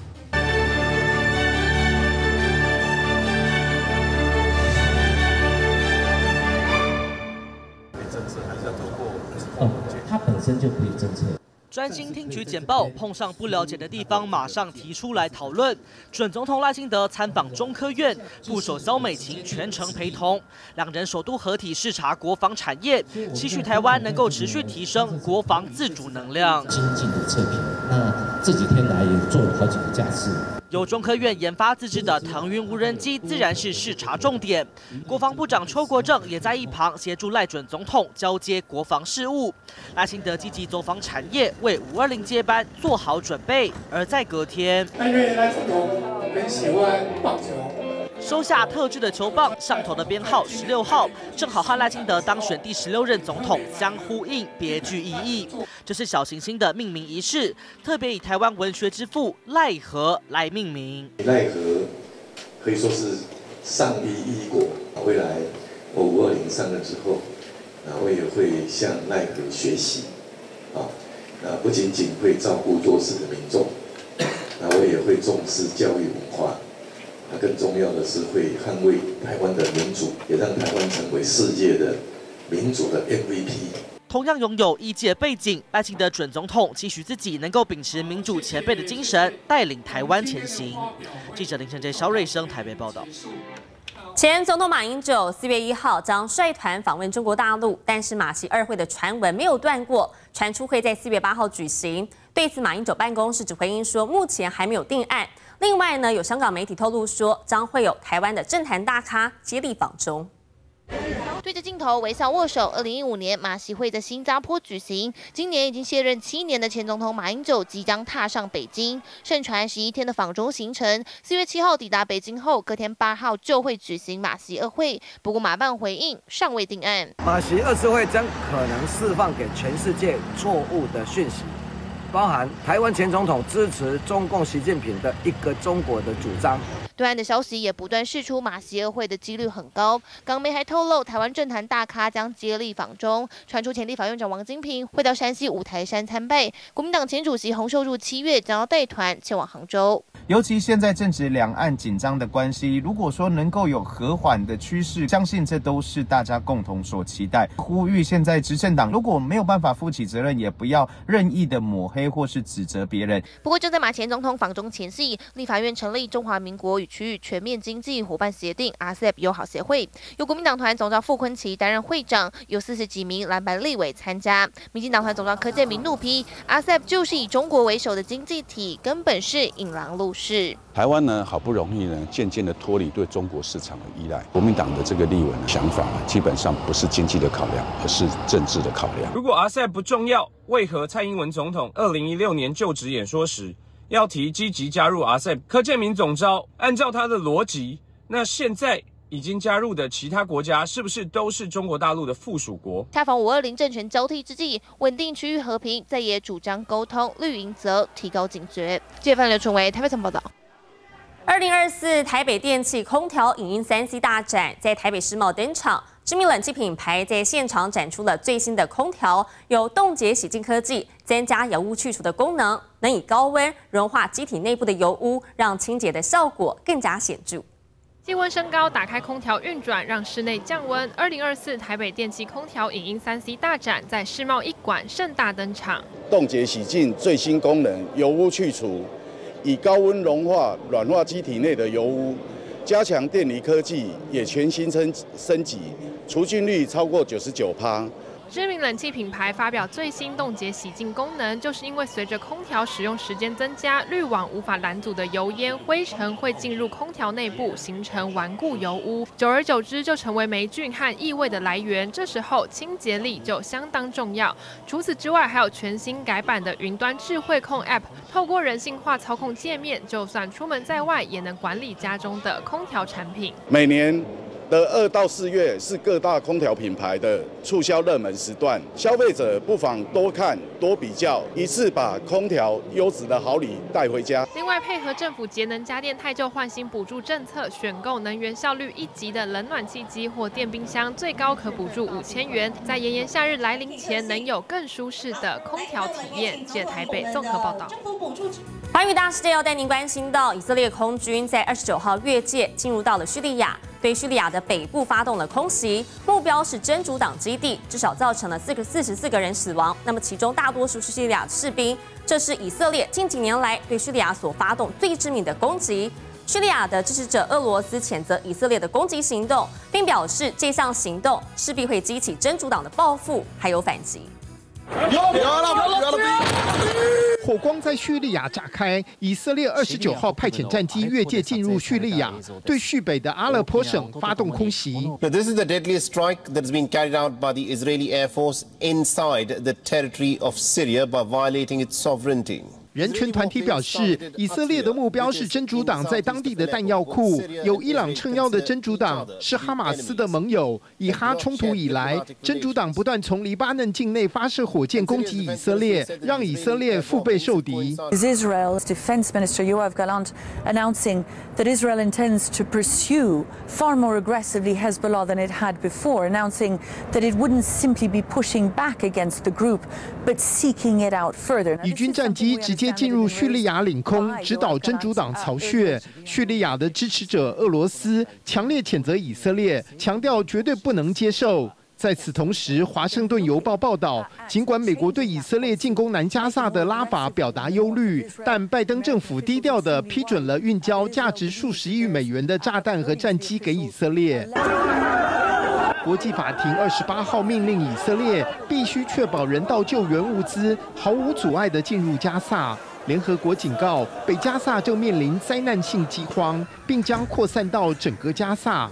哦，它本身就可以政策。
专心听取简报，碰上不了解的地方，马上提出来讨论。准总统赖清德参访中科院，部首萧美琴全程陪同，两人首度合体视察国防产业，期许台湾能够持续提升国防自主能量。
精进的测评，那这几天来也做了好几个架次。
由中科院研发自制的腾云无人机，自然是视察重点。国防部长邱国正也在一旁协助赖准总统交接国防事务。赖清德积极走访产业，为五二零接班做好准备。而在隔天，
但因为赖总统很喜欢棒球。
收下特制的球棒，上头的编号十六号，正好和赖清德当选第十六任总统相呼应，别具意义。这是小行星的命名仪式，特别以台湾文学之父赖和来命名。
赖和可以说是上医医国，未来我五二零上任之后，啊，我也会向赖和学习，啊，啊，不仅仅会照顾弱势的民众，啊，我也会重视教育文化。更重要的是会捍卫台湾的民主，也让台湾成为世界的民主的 M V P。
同样拥有医界背景，赖清德准总统期许自己能够秉持民主前辈的精神，带领台湾前行。记者林晨杰、肖瑞生台北报道。
前总统马英九四月一号将率团访问中国大陆，但是马习二会的传闻没有断过，传出会在四月八号举行。对此，马英九办公室只回应说，目前还没有定案。另外呢，有香港媒体透露说，将会有台湾的政坛大咖接力访中。
对着镜头微笑握手。二零一五年马习会在新加坡举行，今年已经卸任七年的前总统马英九即将踏上北京，盛传十一天的访中行程。四月七号抵达北京后，隔天八号就会举行马习二会。不过马办回应尚未定案。
马习二次会将可能释放给全世界错误的讯息，包含台湾前总统支持中共习近平的一个中国的主张。
对岸的消息也不断释出，马习二会的几率很高。港媒还透露，台湾政坛大咖将接力访中，传出前立法院长王金平会到山西五台山参拜。国民党前主席洪秀柱七月将要带团前往杭州。
尤其现在正值两岸紧张的关系，如果说能够有和缓的趋势，相信这都是大家共同所期待。呼吁现在执政党如果没有办法负起责任，也不要任意的抹黑或是指责别人。
不过，就在马前总统访中前夕，立法院成立中华民国与区域全面经济伙伴协定 （R C E P） 友好协会，由国民党团总召傅昆萁担任会长，有四十几名蓝白立委参加。民进党团总召柯建铭怒批 ，R C E P 就是以中国为首的经济体，根本是引狼入室。
台湾呢，好不容易呢，渐渐的脱离对中国市场的依赖。国民党的这个立委呢，想法基本上不是经济的考量，而是政治的考量。
如果 R C E P 不重要，为何蔡英文总统二零一六年就职演说时？ 要提积极加入 R C E P， 柯建铭总召按照他的逻辑，那现在已经加入的其他国家是不是都是中国大陆的附属国？
恰逢五二零政权交替之际，稳定区域和平，在野主张沟通，绿营则提高警觉。记者范刘纯为台北报道。
二零二四台北电器空调影音三 C 大展在台北世贸登场，知名冷气品牌在现场展出了最新的空调，有冻结洗净科技，增加油污去除的功能，能以高温融化机体内部的油污，让清洁的效果更加显著。
气温升高，打开空调运转，让室内降温。二零二四台北电器空调影音三 C 大展在世贸一馆盛大登场。
冻结洗净最新功能，油污去除，以高温融化软化机体内的油污，加强电离科技也全新升升级，除菌率超过九十九趴。
知名冷气品牌发表最新冻结洗净功能，就是因为随着空调使用时间增加，滤网无法拦阻的油烟、灰尘会进入空调内部，形成顽固油污，久而久之就成为霉菌和异味的来源。这时候清洁力就相当重要。除此之外，还有全新改版的云端智慧控 App， 透过人性化操控界面，就算出门在外也能管理家中的空调产品。
每年 的二到四月是各大空调品牌的促销热门时段，消费者不妨多看多比较，一次把空调优质的好礼带回家。
另外，配合政府节能家电汰旧换新补助政策，选购能源效率一级的冷暖气机或电冰箱，最高可补助五千元，在炎炎夏日来临前，能有更舒适的空调体验。记者台北综合报道。
寰宇大世界要带您关心到，以色列空军在二十九号越界进入到了叙利亚。 对叙利亚的北部发动了空袭，目标是真主党基地，至少造成了四个四十四个人死亡。那么其中大多数是叙利亚士兵，这是以色列近几年来对叙利亚所发动最致命的攻击。叙利亚的支持者俄罗斯谴责以色列的攻击行动，并表示这项行动势必会激起真主党的报复还有反击。
火光在叙利亚炸开，以色列二十九号派遣战机越界进入叙利亚，对叙北的阿勒颇省发动空袭。
Now, this is the deadliest strike that has been carried out by the Israeli Air Force inside the territory of Syria by violating its sovereignty.
人权团体表示，以色列的目标是真主党在当地的弹药库。有伊朗撑腰的真主党是哈马斯的盟友。以哈冲突以来，真主党不断从黎巴嫩境内发射火箭攻击以色列，让以色列腹背受敌。
Israel's Defense Minister Yoav Gallant announcing that Israel intends to pursue far more aggressively Hezbollah than it had before, announcing that it wouldn't simply be pushing back against the group, but seeking it out further.
以军战机直接进入叙利亚领空，指导真主党巢穴。叙利亚的支持者俄罗斯强烈谴责以色列，强调绝对不能接受。 在此同时，《华盛顿邮报》报道，尽管美国对以色列进攻南加萨的拉法表达忧虑，但拜登政府低调地批准了运交价值数十亿美元的炸弹和战机给以色列。国际法庭二十八号命令以色列必须确保人道救援物资毫无阻碍地进入加萨。联合国警告，北加萨正面临灾难性饥荒，并将扩散到整个加萨。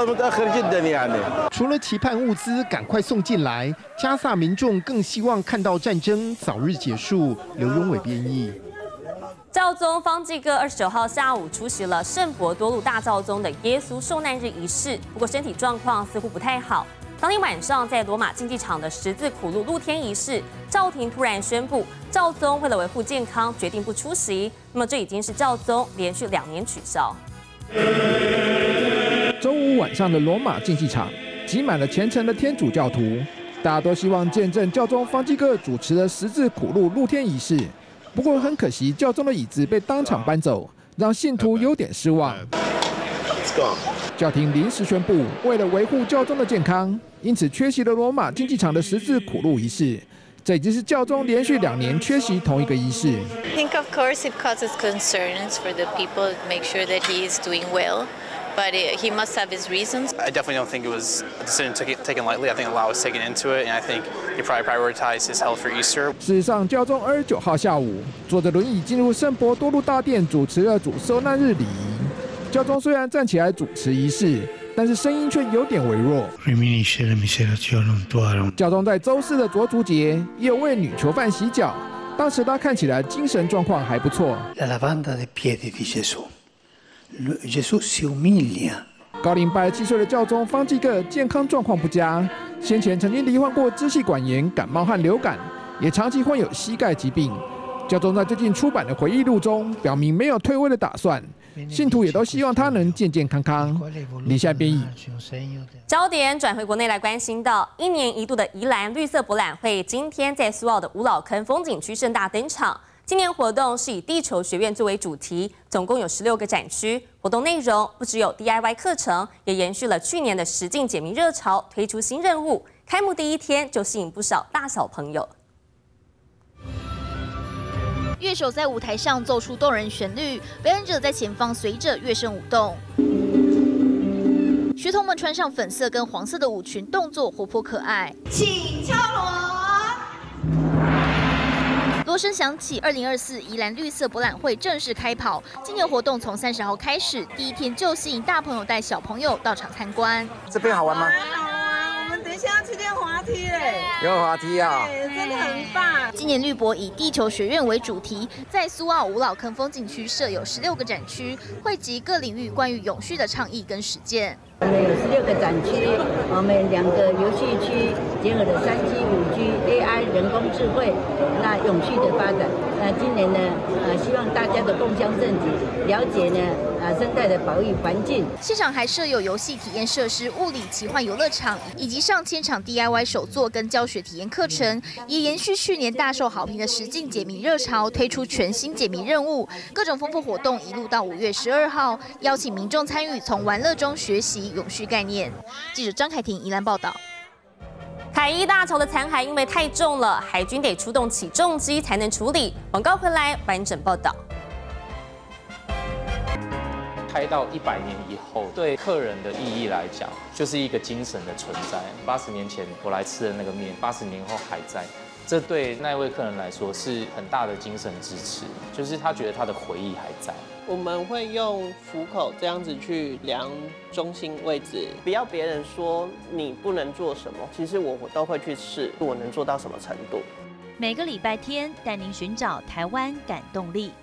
除了期盼物资赶快送进来，加萨民众更希望看到战争早日结束。刘永伟编译。
教宗方济各二十九号下午出席了圣伯多禄大教宗的耶稣受难日仪式，不过身体状况似乎不太好。当天晚上，在罗马竞技场的十字苦路露天仪式，教廷突然宣布，教宗为了维护健康，决定不出席。那么，这已经是教宗连续两年取消。
周五晚上的罗马竞技场挤满了虔诚的天主教徒，大家都希望见证教宗方济各主持的十字苦路露天仪式。不过很可惜，教宗的椅子被当场搬走，让信徒有点失望。教廷临时宣布，为了维护教宗的健康，因此缺席了罗马竞技场的十字苦路仪式。这已经是教宗连续两年缺席同一个仪式。
I think of course it causes concerns for the people to make sure that he is doing well. But it, he must have his reasons.
I definitely don't think it was a decision taken lightly. I think a lot was taken into it, and I think he probably prioritized his health for Easter.
事实上，教宗二十九号下午坐着轮椅进入圣伯多禄大殿，主持了主受难日礼仪。教宗虽然站起来主持仪式，但是声音却有点微弱。教宗在周四的卓足节也有为女囚犯洗脚，当时他看起来精神状况还不错。高龄八十七岁的教宗方济各健康状况不佳，先前曾经罹患过支气管炎、感冒和流感，也长期患有膝盖疾病。教宗在最近出版的回忆录中表明没有退位的打算，信徒也都希望他能健健康康。李夏编译。
焦点转回国内来关心到，一年一度的宜兰绿色博览会今天在苏澳的五老坑风景区盛大登场。今年活动是以地球学院作为主题，总共有十六个展区。活动内容不只有 D I Y 课程，也延续了去年的实境解谜热潮，推出新任务。开幕第一天就吸引不少大小朋友。
乐手在舞台上奏出动人旋律，表演者在前方随着乐声舞动。学童们穿上粉色跟黄色的舞裙，动作活泼可爱。请敲锣。锣声响起，二零二四宜兰绿色博览会正式开跑。今年活动从三十号开始，第一天就吸引大朋友带小朋友到场参观。
这边好玩吗？
好玩，我们等一下要去练滑梯嘞。
有滑梯啊！
真的很棒。今年绿博以地球学院为主题，在苏澳五老坑风景区设有十六个展区，汇集各领域关于永续的倡议跟实践。
我们有十六个展区，我们两个游戏区结合了三 G、五 G、A I、人工智慧，那永续的发展。那今年呢，呃，希望大家的共襄盛举，了解呢，啊，生态的保育环境。
现场还设有游戏体验设施、物理奇幻游乐场，以及上千场 D I Y 手作跟教学体验课程，也延续去年大受好评的实境解谜热潮，推出全新解谜任务，各种丰富活动一路到五月十二号，邀请民众参与，从玩乐中学习永续概念。记者张凯婷宜兰报道。
凯伊大桥的残骸因为太重了，海军得出动起重机才能处理。广告回来完整报道。
开到一百年以后，对客人的意义来讲，就是一个精神的存在。八十年前我来吃的那个面，八十年后还在。这对那位客人来说是很大的精神支持，就是他觉得他的回忆还在。
我们会用虎口这样子去量中心位置，不要别人说你不能做什么，其实我我都会去试，我能做到什么程度。
每个礼拜天带您寻找台湾感动力。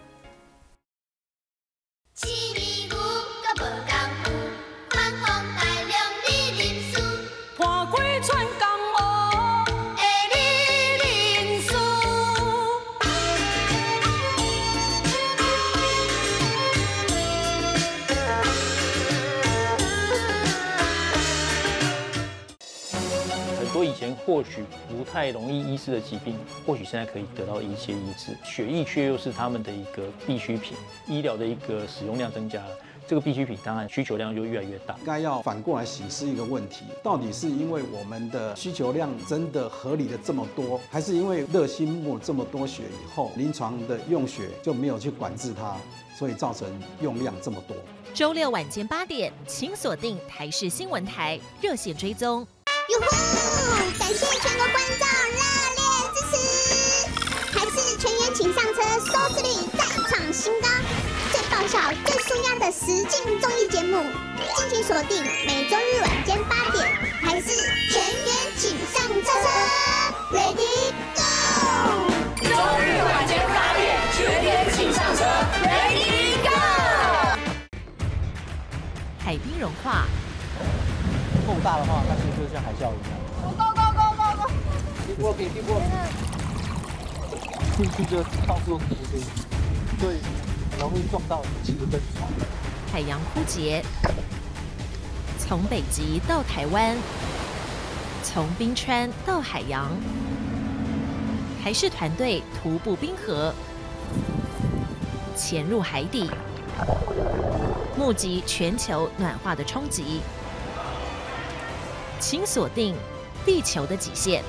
以前或许不太容易医治的疾病，或许现在可以得到一些医治。血液却又是他们的一个必需品，医疗的一个使用量增加了， 这个必需品当然需求量就越来越大。
该要反过来审视一个问题，到底是因为我们的需求量真的合理的这么多，还是因为热心募这么多血以后，临床的用血就没有去管制它，所以造成用量这么多。
周六晚间八点，请锁定台视新闻台热线追踪。
哟呼！感谢全国观众热烈支持，台视全员请上车，收视率再创新高，最爆笑、最舒压的实境综艺节目，敬请锁定每周日晚间八点，台视全员请上车，Ready Go！
周日晚间八点，全员请上车 ，Ready Go！
海冰融化。
够大的话，那其实就像海啸一样。
Go go go go go！
地波可以地波，进去就到处都可以，对，容易撞到其实更爽。
海洋枯竭，从北极到台湾，从冰川到海洋，台视团队徒步冰河，潜入海底，目击全球暖化的冲击。请锁定地球的极限。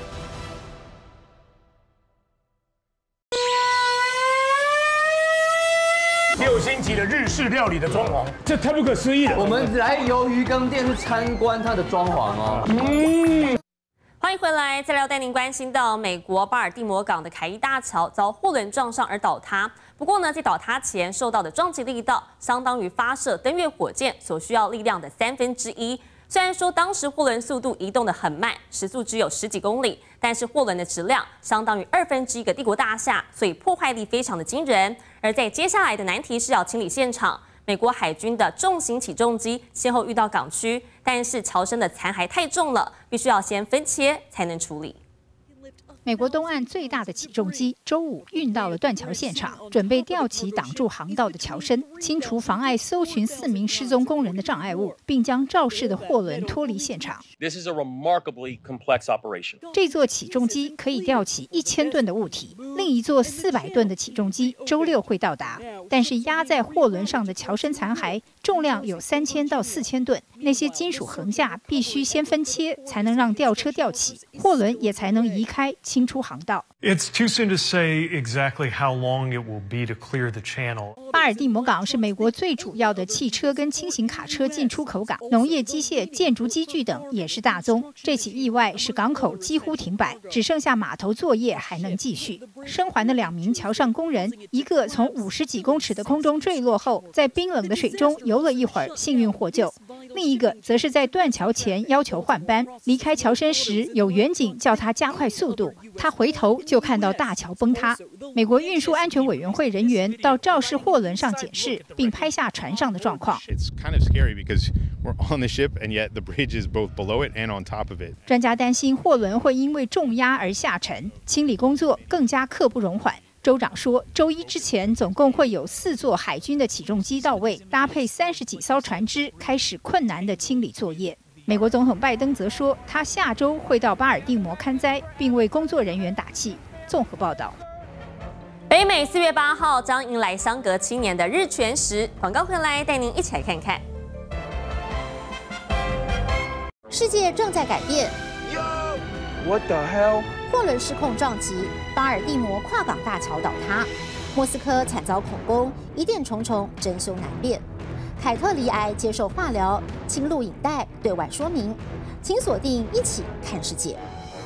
六星级的日式料理的装潢，这太不可思议了。
我们来鱿鱼羹店是参观它的装潢哦。
嗯。
欢迎回来，再来带您关心到美国巴尔的摩港的凯伊大桥遭货轮撞上而倒塌。不过呢，在倒塌前受到的撞击力道，相当于发射登月火箭所需要力量的三分之一。虽然说当时货轮速度移动得很慢，时速只有十几公里，但是货轮的质量相当于二分之一个帝国大厦，所以破坏力非常的惊人。而在接下来的难题是要清理现场。美国海军的重型起重机先后遇到港区，但是桥身的残骸太重了，必须要先分切才能处理。
美国东岸最大的起重机周五运到了断桥现场，准备吊起挡住航道的桥身，清除妨碍搜寻四名失踪工人的障碍物，并将肇事的货轮脱离现场。
This is a remarkably complex operation.
这座起重机可以吊起一千吨的物体，另一座四百吨的起重机周六会到达。但是压在货轮上的桥身残骸重量有三千到四千吨，那些金属横架必须先分切，才能让吊车吊起，货轮也才能移开。清出航道。
It's too soon to say exactly how long it will be to clear the channel.
巴尔的摩港是美国最主要的汽车跟轻型卡车进出口港，农业机械、建筑机具等也是大宗。这起意外使港口几乎停摆，只剩下码头作业还能继续。生还的两名桥上工人，一个从五十几公尺的空中坠落后，在冰冷的水中游了一会儿，幸运获救；另一个则是在断桥前要求换班，离开桥身时有远景叫他加快速度。他回头就看到大桥崩塌。美国运输安全委员会人员到肇事货轮上检视，并拍下船上的状况。
It's kind of scary because we're on the ship and yet the bridge is both below it and on top of it.
专家担心货轮会因为重压而下沉，清理工作更加刻不容缓。州长说，周一之前总共会有四座海军的起重机到位，搭配三十几艘船只，开始困难的清理作业。美国总统拜登则说，他下周会到巴尔的摩勘灾，并为工作人员打气。综合报道。
北美四月八号将迎来相隔七年的日全食。广告回来，带您一起来看看。
世界正在改变。
What the hell？
货轮失控撞击，巴尔的摩跨港大桥倒塌，莫斯科惨遭恐攻，疑点重重，真凶难辨。凯特罹癌接受化疗，请录影带对外说明。请锁定一起看世界。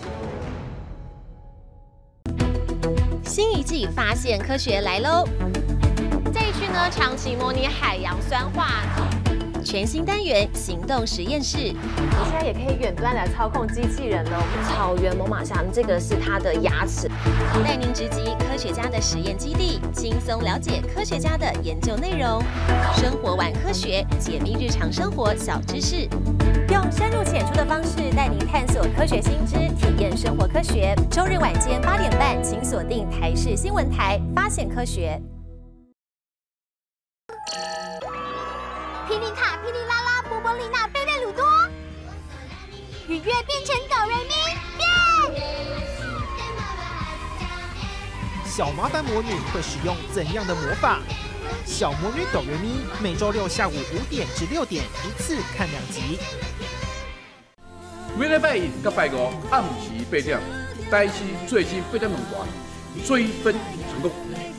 新一季发现科学来喽！这一区呢，长期模拟海洋酸化。全新单元行动实验室，你现在也可以远端来操控机器人了。我们草原猛犸象，这个是它的牙齿。带您直击科学家的实验基地，轻松了解科学家的研究内容。生活玩科学，解密日常生活小知识，用深入浅出的方式带您探索科学新知，体验生活科学。周日晚间八点半，请锁定台视新闻台，发现科学。
霹雳卡、霹雳拉拉、波波丽娜、贝贝鲁多，愉悦变成哆瑞咪，变！
小麻烦魔女会使用怎样的魔法？ 小魔女哆瑞咪，每周六下午五点至六点一次看两集。
每礼拜一到拜五暗时八点，台视最新八点两段追分成功。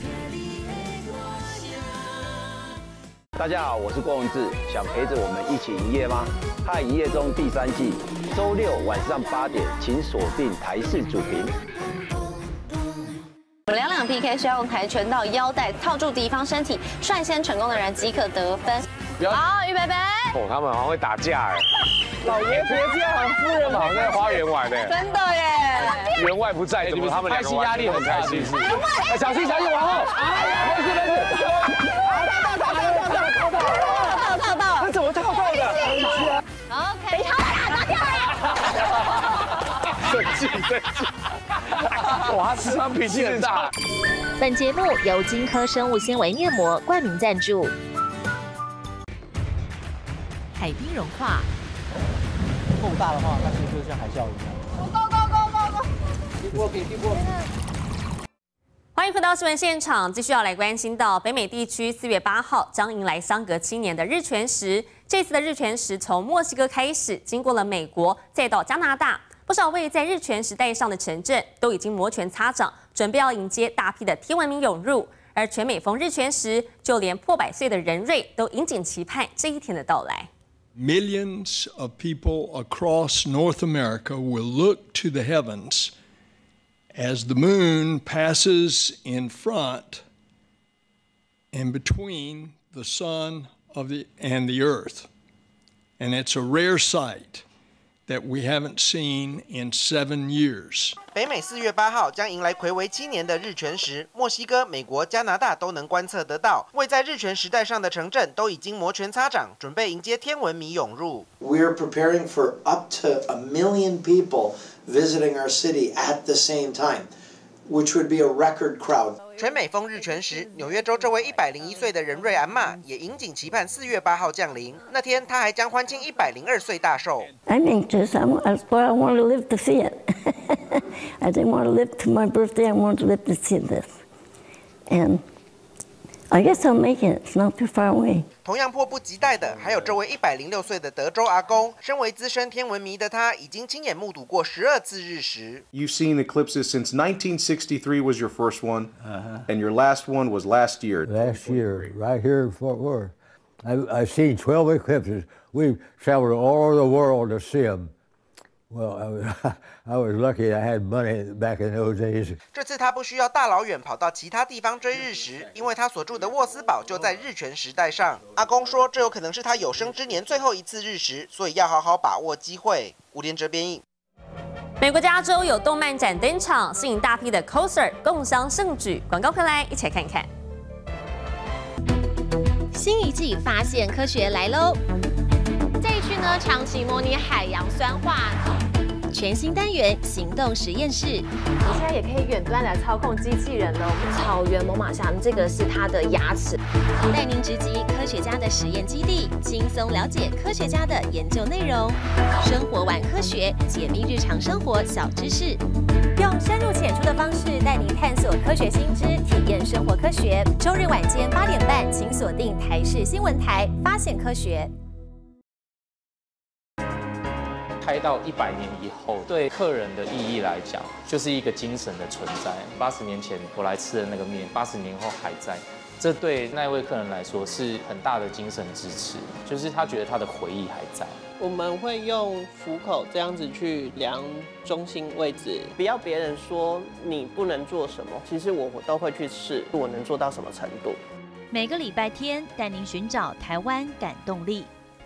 大家好，我是郭文志，想陪着我们一起营业吗？嗨，营业中第三季，周六晚上八点，请锁定台视主频。
两两 P K 需要用跆拳道腰带套住敌方身体，率先成功的人即可得分。好，预备备。
哦，他们好像会打架哎。老爷别这样，夫人好像在花园玩呢。
真的耶。
员外不在，怎么他们两个玩压力很开心？哎，小心小心，往后。没事没事。套到套到套到套到套到，他怎么套到的
？OK， 好啦，拿掉了。
生气生气。哇，他脾气很大。
本节目由金科生物纤维面膜冠名赞助。海冰融化，
够大的话，那就就像海啸一样。
Go go go go go！
地波给地波。
欢迎回到新闻现场，继续要来关心到北美地区四月八号将迎来相隔七年的日全食。这次的日全食从墨西哥开始，经过了美国，再到加拿大。不少位在日全时代上的城镇都已经摩拳擦掌，准备要迎接大批的天文迷涌入。而全美逢日全食，就连破百岁的人瑞都引颈期盼这一天的到来。
Millions of people across North America will look to the heavens as the moon passes in front and between the sun of the and the earth, and it's a rare sight that we haven't seen in seven years.
北美四月八号将迎来睽违七年的日全食，墨西哥、美国、加拿大都能观测得到。位在日全时代上的城镇都已经摩拳擦掌，准备迎接天文迷涌入。
We're preparing for up to a million people visiting our city at the same time, which would be a record crowd.
全美风日全食，纽约州这位一百零一岁的人瑞阿嬷也引颈期盼四月八号降临。那天，她还将欢庆一百零二岁大寿。
I'm anxious. I'm, I want to live to see it. I didn't want to live to my birthday. I want to live to see this. And I guess I'll make it. It's not too far away.
同样迫不及待的，还有这位一百零六岁的德州阿公。身为资深天文迷的他，已经亲眼目睹过十二次日食。
You've seen eclipses since nineteen sixty-three was your first one, uh-huh. and your last one was last year.
Last year, right here in Fort Worth. I've, I've seen twelve eclipses. We've traveled all over the world to see them. Well, I was, I was lucky I had money back in those days.
这次他不需要大老远跑到其他地方追日食，因为他所住的沃斯堡就在日全时代上。阿公说，这有可能是他有生之年最后一次日食，所以要好好把握机会。吴连哲编译。
美国加州有动漫展登场，吸引大批的 coser 共襄盛举。广告回来，一起来看看。
新一季发现科学来喽！这一区呢，长期模拟海洋酸化。全新单元行动实验室，你现在也可以远端来操控机器人了。草原猛犸象，这个是它的牙齿。带您直击科学家的实验基地，轻松了解科学家的研究内容。生活玩科学，解密日常生活小知识，用深入浅出的方式带您探索科学新知，体验生活科学。周日晚间八点半，请锁定台视新闻台，发现科学。
开到一百年以后，对客人的意义来讲，就是一个精神的存在。八十年前我来吃的那个面，八十年后还在，这对那位客人来说是很大的精神支持，就是他觉得他的回忆还在。
我们会用虎口这样子去量中心位置，不要别人说你不能做什么，其实我我都会去试，我能做到什么程度。
每个礼拜天带您寻找台湾感动力。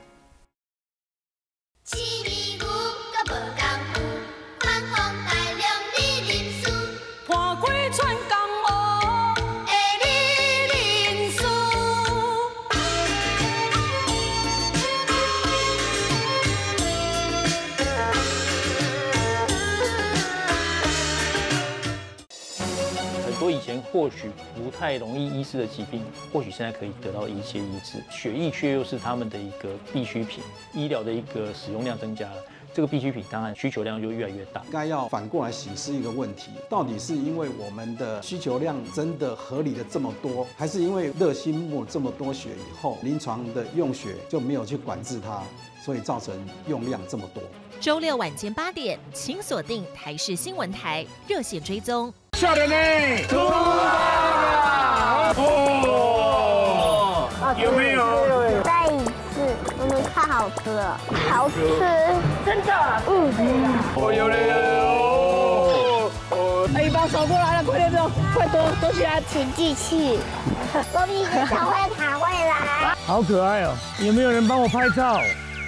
所以以前或许不太容易医治的疾病，或许现在可以得到一些医治。血液却又是他们的一个必需品，医疗的一个使用量增加了。这这个必需品当然需求量就越来越大。
应该要反过来审视一个问题，到底是因为我们的需求量真的合理的这么多，还是因为热心木这么多血以后，临床的用血就没有去管制它，所以造成用量这么多。
周六晚间八点，请锁定台视新闻台热线追踪。
笑人呢？出发哦！有没有？
再一次，我们太好吃了，好吃，
真的？嗯。哦，有了有了哦！
哎，把手过来了，快点走，快躲躲起来，请继续。我比你小会爬会来。
好可爱哦！有没有人帮我拍照？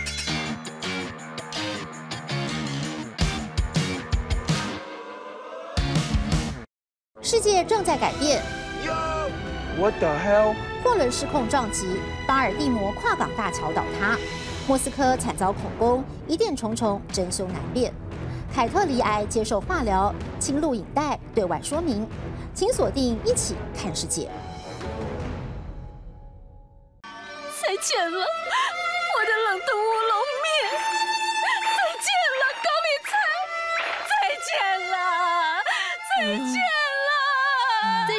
世界正在改变。
What the hell？
货轮失控撞击，巴尔的摩跨港大桥倒塌，莫斯科惨遭恐攻，疑点重重，真凶难辨。凯特罹癌接受化疗，请录影带对外说明。请锁定一起看世界。
再见了，我的冷冻乌龙面！再见了，高丽菜！再见了，再见了，再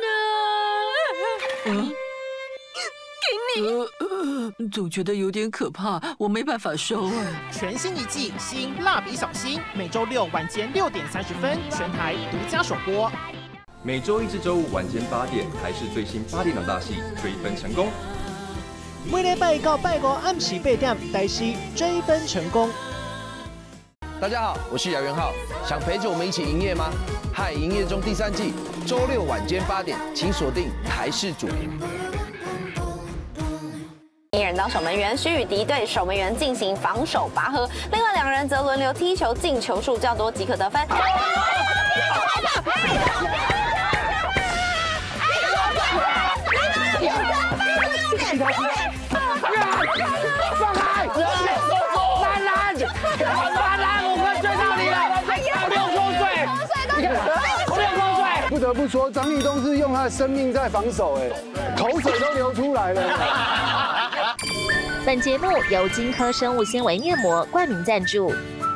见了！嗯，给你。呃呃，总觉得有点可怕，我没办法收啊。
全新一季新蜡笔小新，每周六晚间六点三十分，全台独家首播。
每周一至周五晚间八点，台视最新八点档大戏《追分成功》。
每礼拜到拜五暗时八点，台视追分成功。
大家好，我是姚元浩，想陪着我们一起营业吗？嗨，营业中第三季，周六晚间八点，请锁定台视主频。
一人当守门员，需与敌对守门员进行防守拔河，另外两人则轮流踢球，进球数较多即可得分。
放开！兰兰，兰兰，我快追到你了！我六公岁，我六公岁。
不得不说，张立东是用他的生命在防守，哎，口水都流出来了。
本节目由金科生物纤维面膜冠名赞助。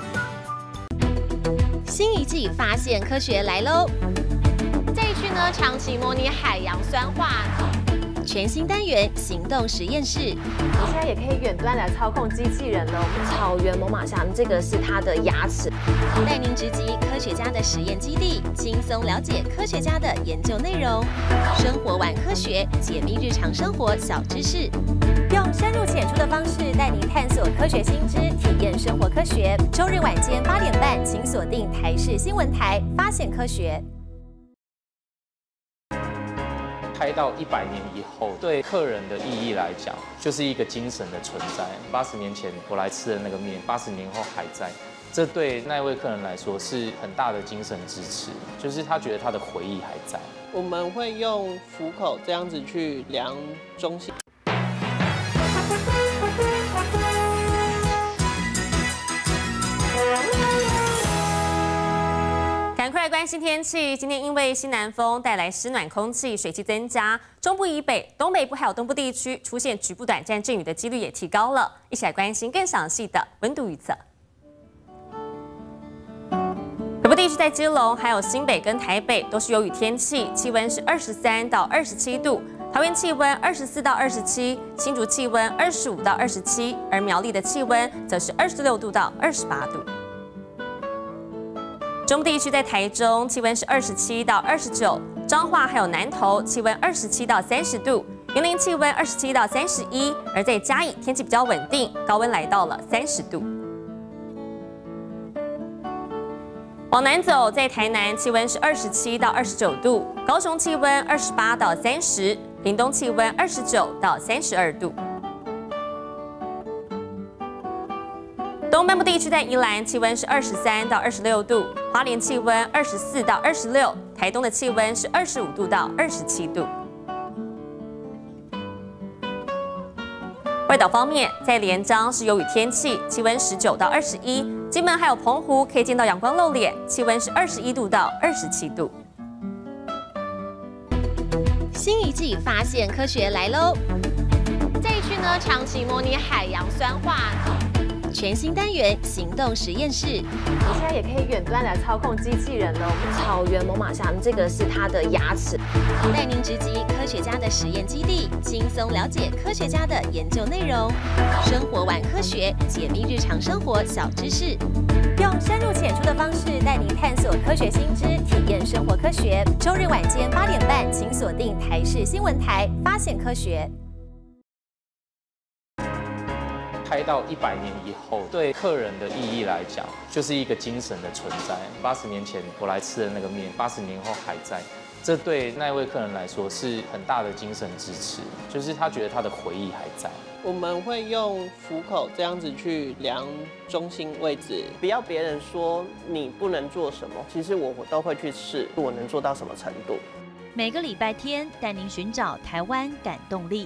新一季发现科学来喽！这一区呢，长期模拟海洋酸化。全新单元行动实验室，你现在也可以远端来操控机器人了。草原猛犸象，这个是它的牙齿。带您直击科学家的实验基地，轻松了解科学家的研究内容。生活玩科学，解密日常生活小知识，用深入浅出的方式带您探索科学新知，体验生活科学。周日晚间八点半，请锁定台视新闻台，发现科学。
开到一百年以后，对客人的意义来讲，就是一个精神的存在。八十年前我来吃的那个面，八十年后还在，这对那位客人来说是很大的精神支持，就是他觉得他的回忆还在。
我们会用虎口这样子去量中性。
赶快来关心天气。今天因为西南风带来湿暖空气，水汽增加，中部以北、东北部还有东部地区出现局部短暂阵雨的几率也提高了。一起来关心更详细的温度预测。北部地区在基隆、还有新北跟台北都是有雨天气，气温是二十三到二十七度。桃园气温二十四到二十七，新竹气温二十五到二十七，而苗栗的气温则是二十六度到二十八度。中部地区在台中气温是二十七到二十九，彰化还有南投气温二十七到三十度，云林气温二十七到三十一，而在嘉义天气比较稳定，高温来到了三十度。往南走，在台南气温是二十七到二十九度，高雄气温二十八到三十，屏东气温二十九到三十二度。东半部地区在宜兰气温是二十三到二十六度，花莲气温二十四到二十六，台东的气温是二十五度到二十七度。外岛方面，在连章是有雨天气，气温十九到二十一，金门还有澎湖可以见到阳光露脸，气温是二十一度到二十七度。
新一季发现科学来喽！这一区呢，长期模拟海洋酸化。 全新单元行动实验室，你现在也可以远端来操控机器人了。草原猛犸象，这个是它的牙齿。带您直击科学家的实验基地，轻松了解科学家的研究内容。生活玩科学，解密日常生活小知识，用深入浅出的方式带您探索科学新知，体验生活科学。周日晚间八点半，请锁定台视新闻台，发现科学。
开到一百年以后，对客人的意义来讲，就是一个精神的存在。八十年前我来吃的那个面，八十年后还在，这对那位客人来说是很大的精神支持，就是他觉得他的回忆还在。
我们会用虎口这样子去量中心位置，不要别人说你不能做什么，其实我我都会去试，我能做到什么程度。
每个礼拜天带您寻找台湾感动力。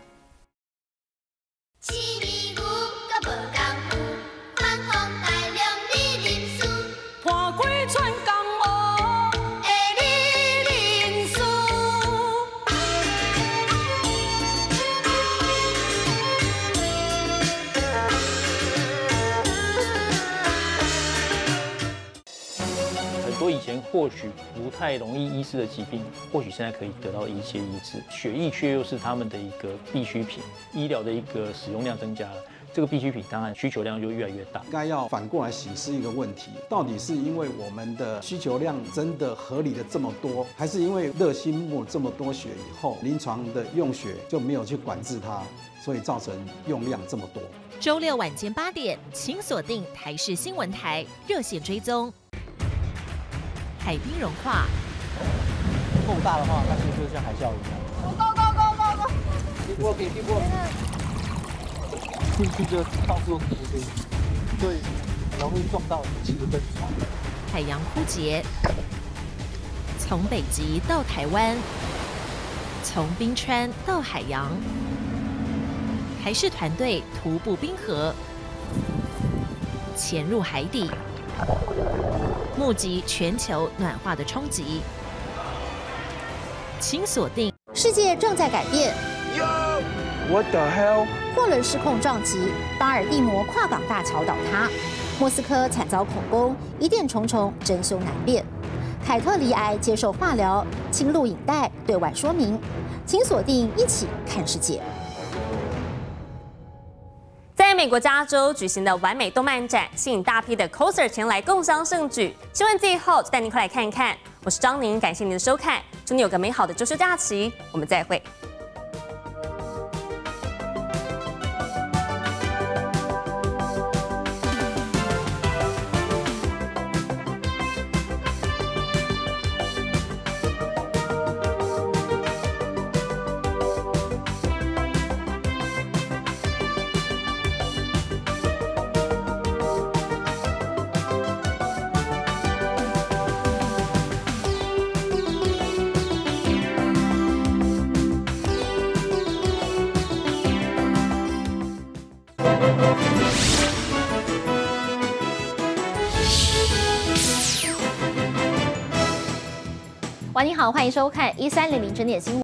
很多以前或许不太容易医治的疾病，或许现在可以得到一些医治。血液却又是他们的一个必需品，医疗的一个使用量增加了，这个必需品当然需求量就越来越大。
应该要反过来审视一个问题，到底是因为我们的需求量真的合理的这么多，还是因为热心木这么多血以后，临床的用血就没有去管制它，所以造成用量这么多。
周六晚间八点，请锁定台视新闻台热线追踪。海冰融化，
够大的话，它其实就像海啸一样。
Go go go go go！
地波给地波，进去就到处都是，对，很容易撞到几个灯船。
海洋枯竭，从北极到台湾，从冰川到海洋，台视团队徒步冰河，潜入海底。目击全球暖化的冲击，请锁定。
世界正在改变。
What the hell？
货轮失控撞击，巴尔的摩跨港大桥倒塌，莫斯科惨遭恐攻，疑点重重，真凶难辨。凯特罹癌接受化疗，请录影带对外说明。请锁定一起看世界。
在美国加州举行的完美动漫展，吸引大批的 coser 前来共襄盛举。新闻最后就带您快来看一看。我是张宁，感谢您的收看，祝你有个美好的周休假期，我们再会。
晚您好，欢迎收看一三零零整点新闻。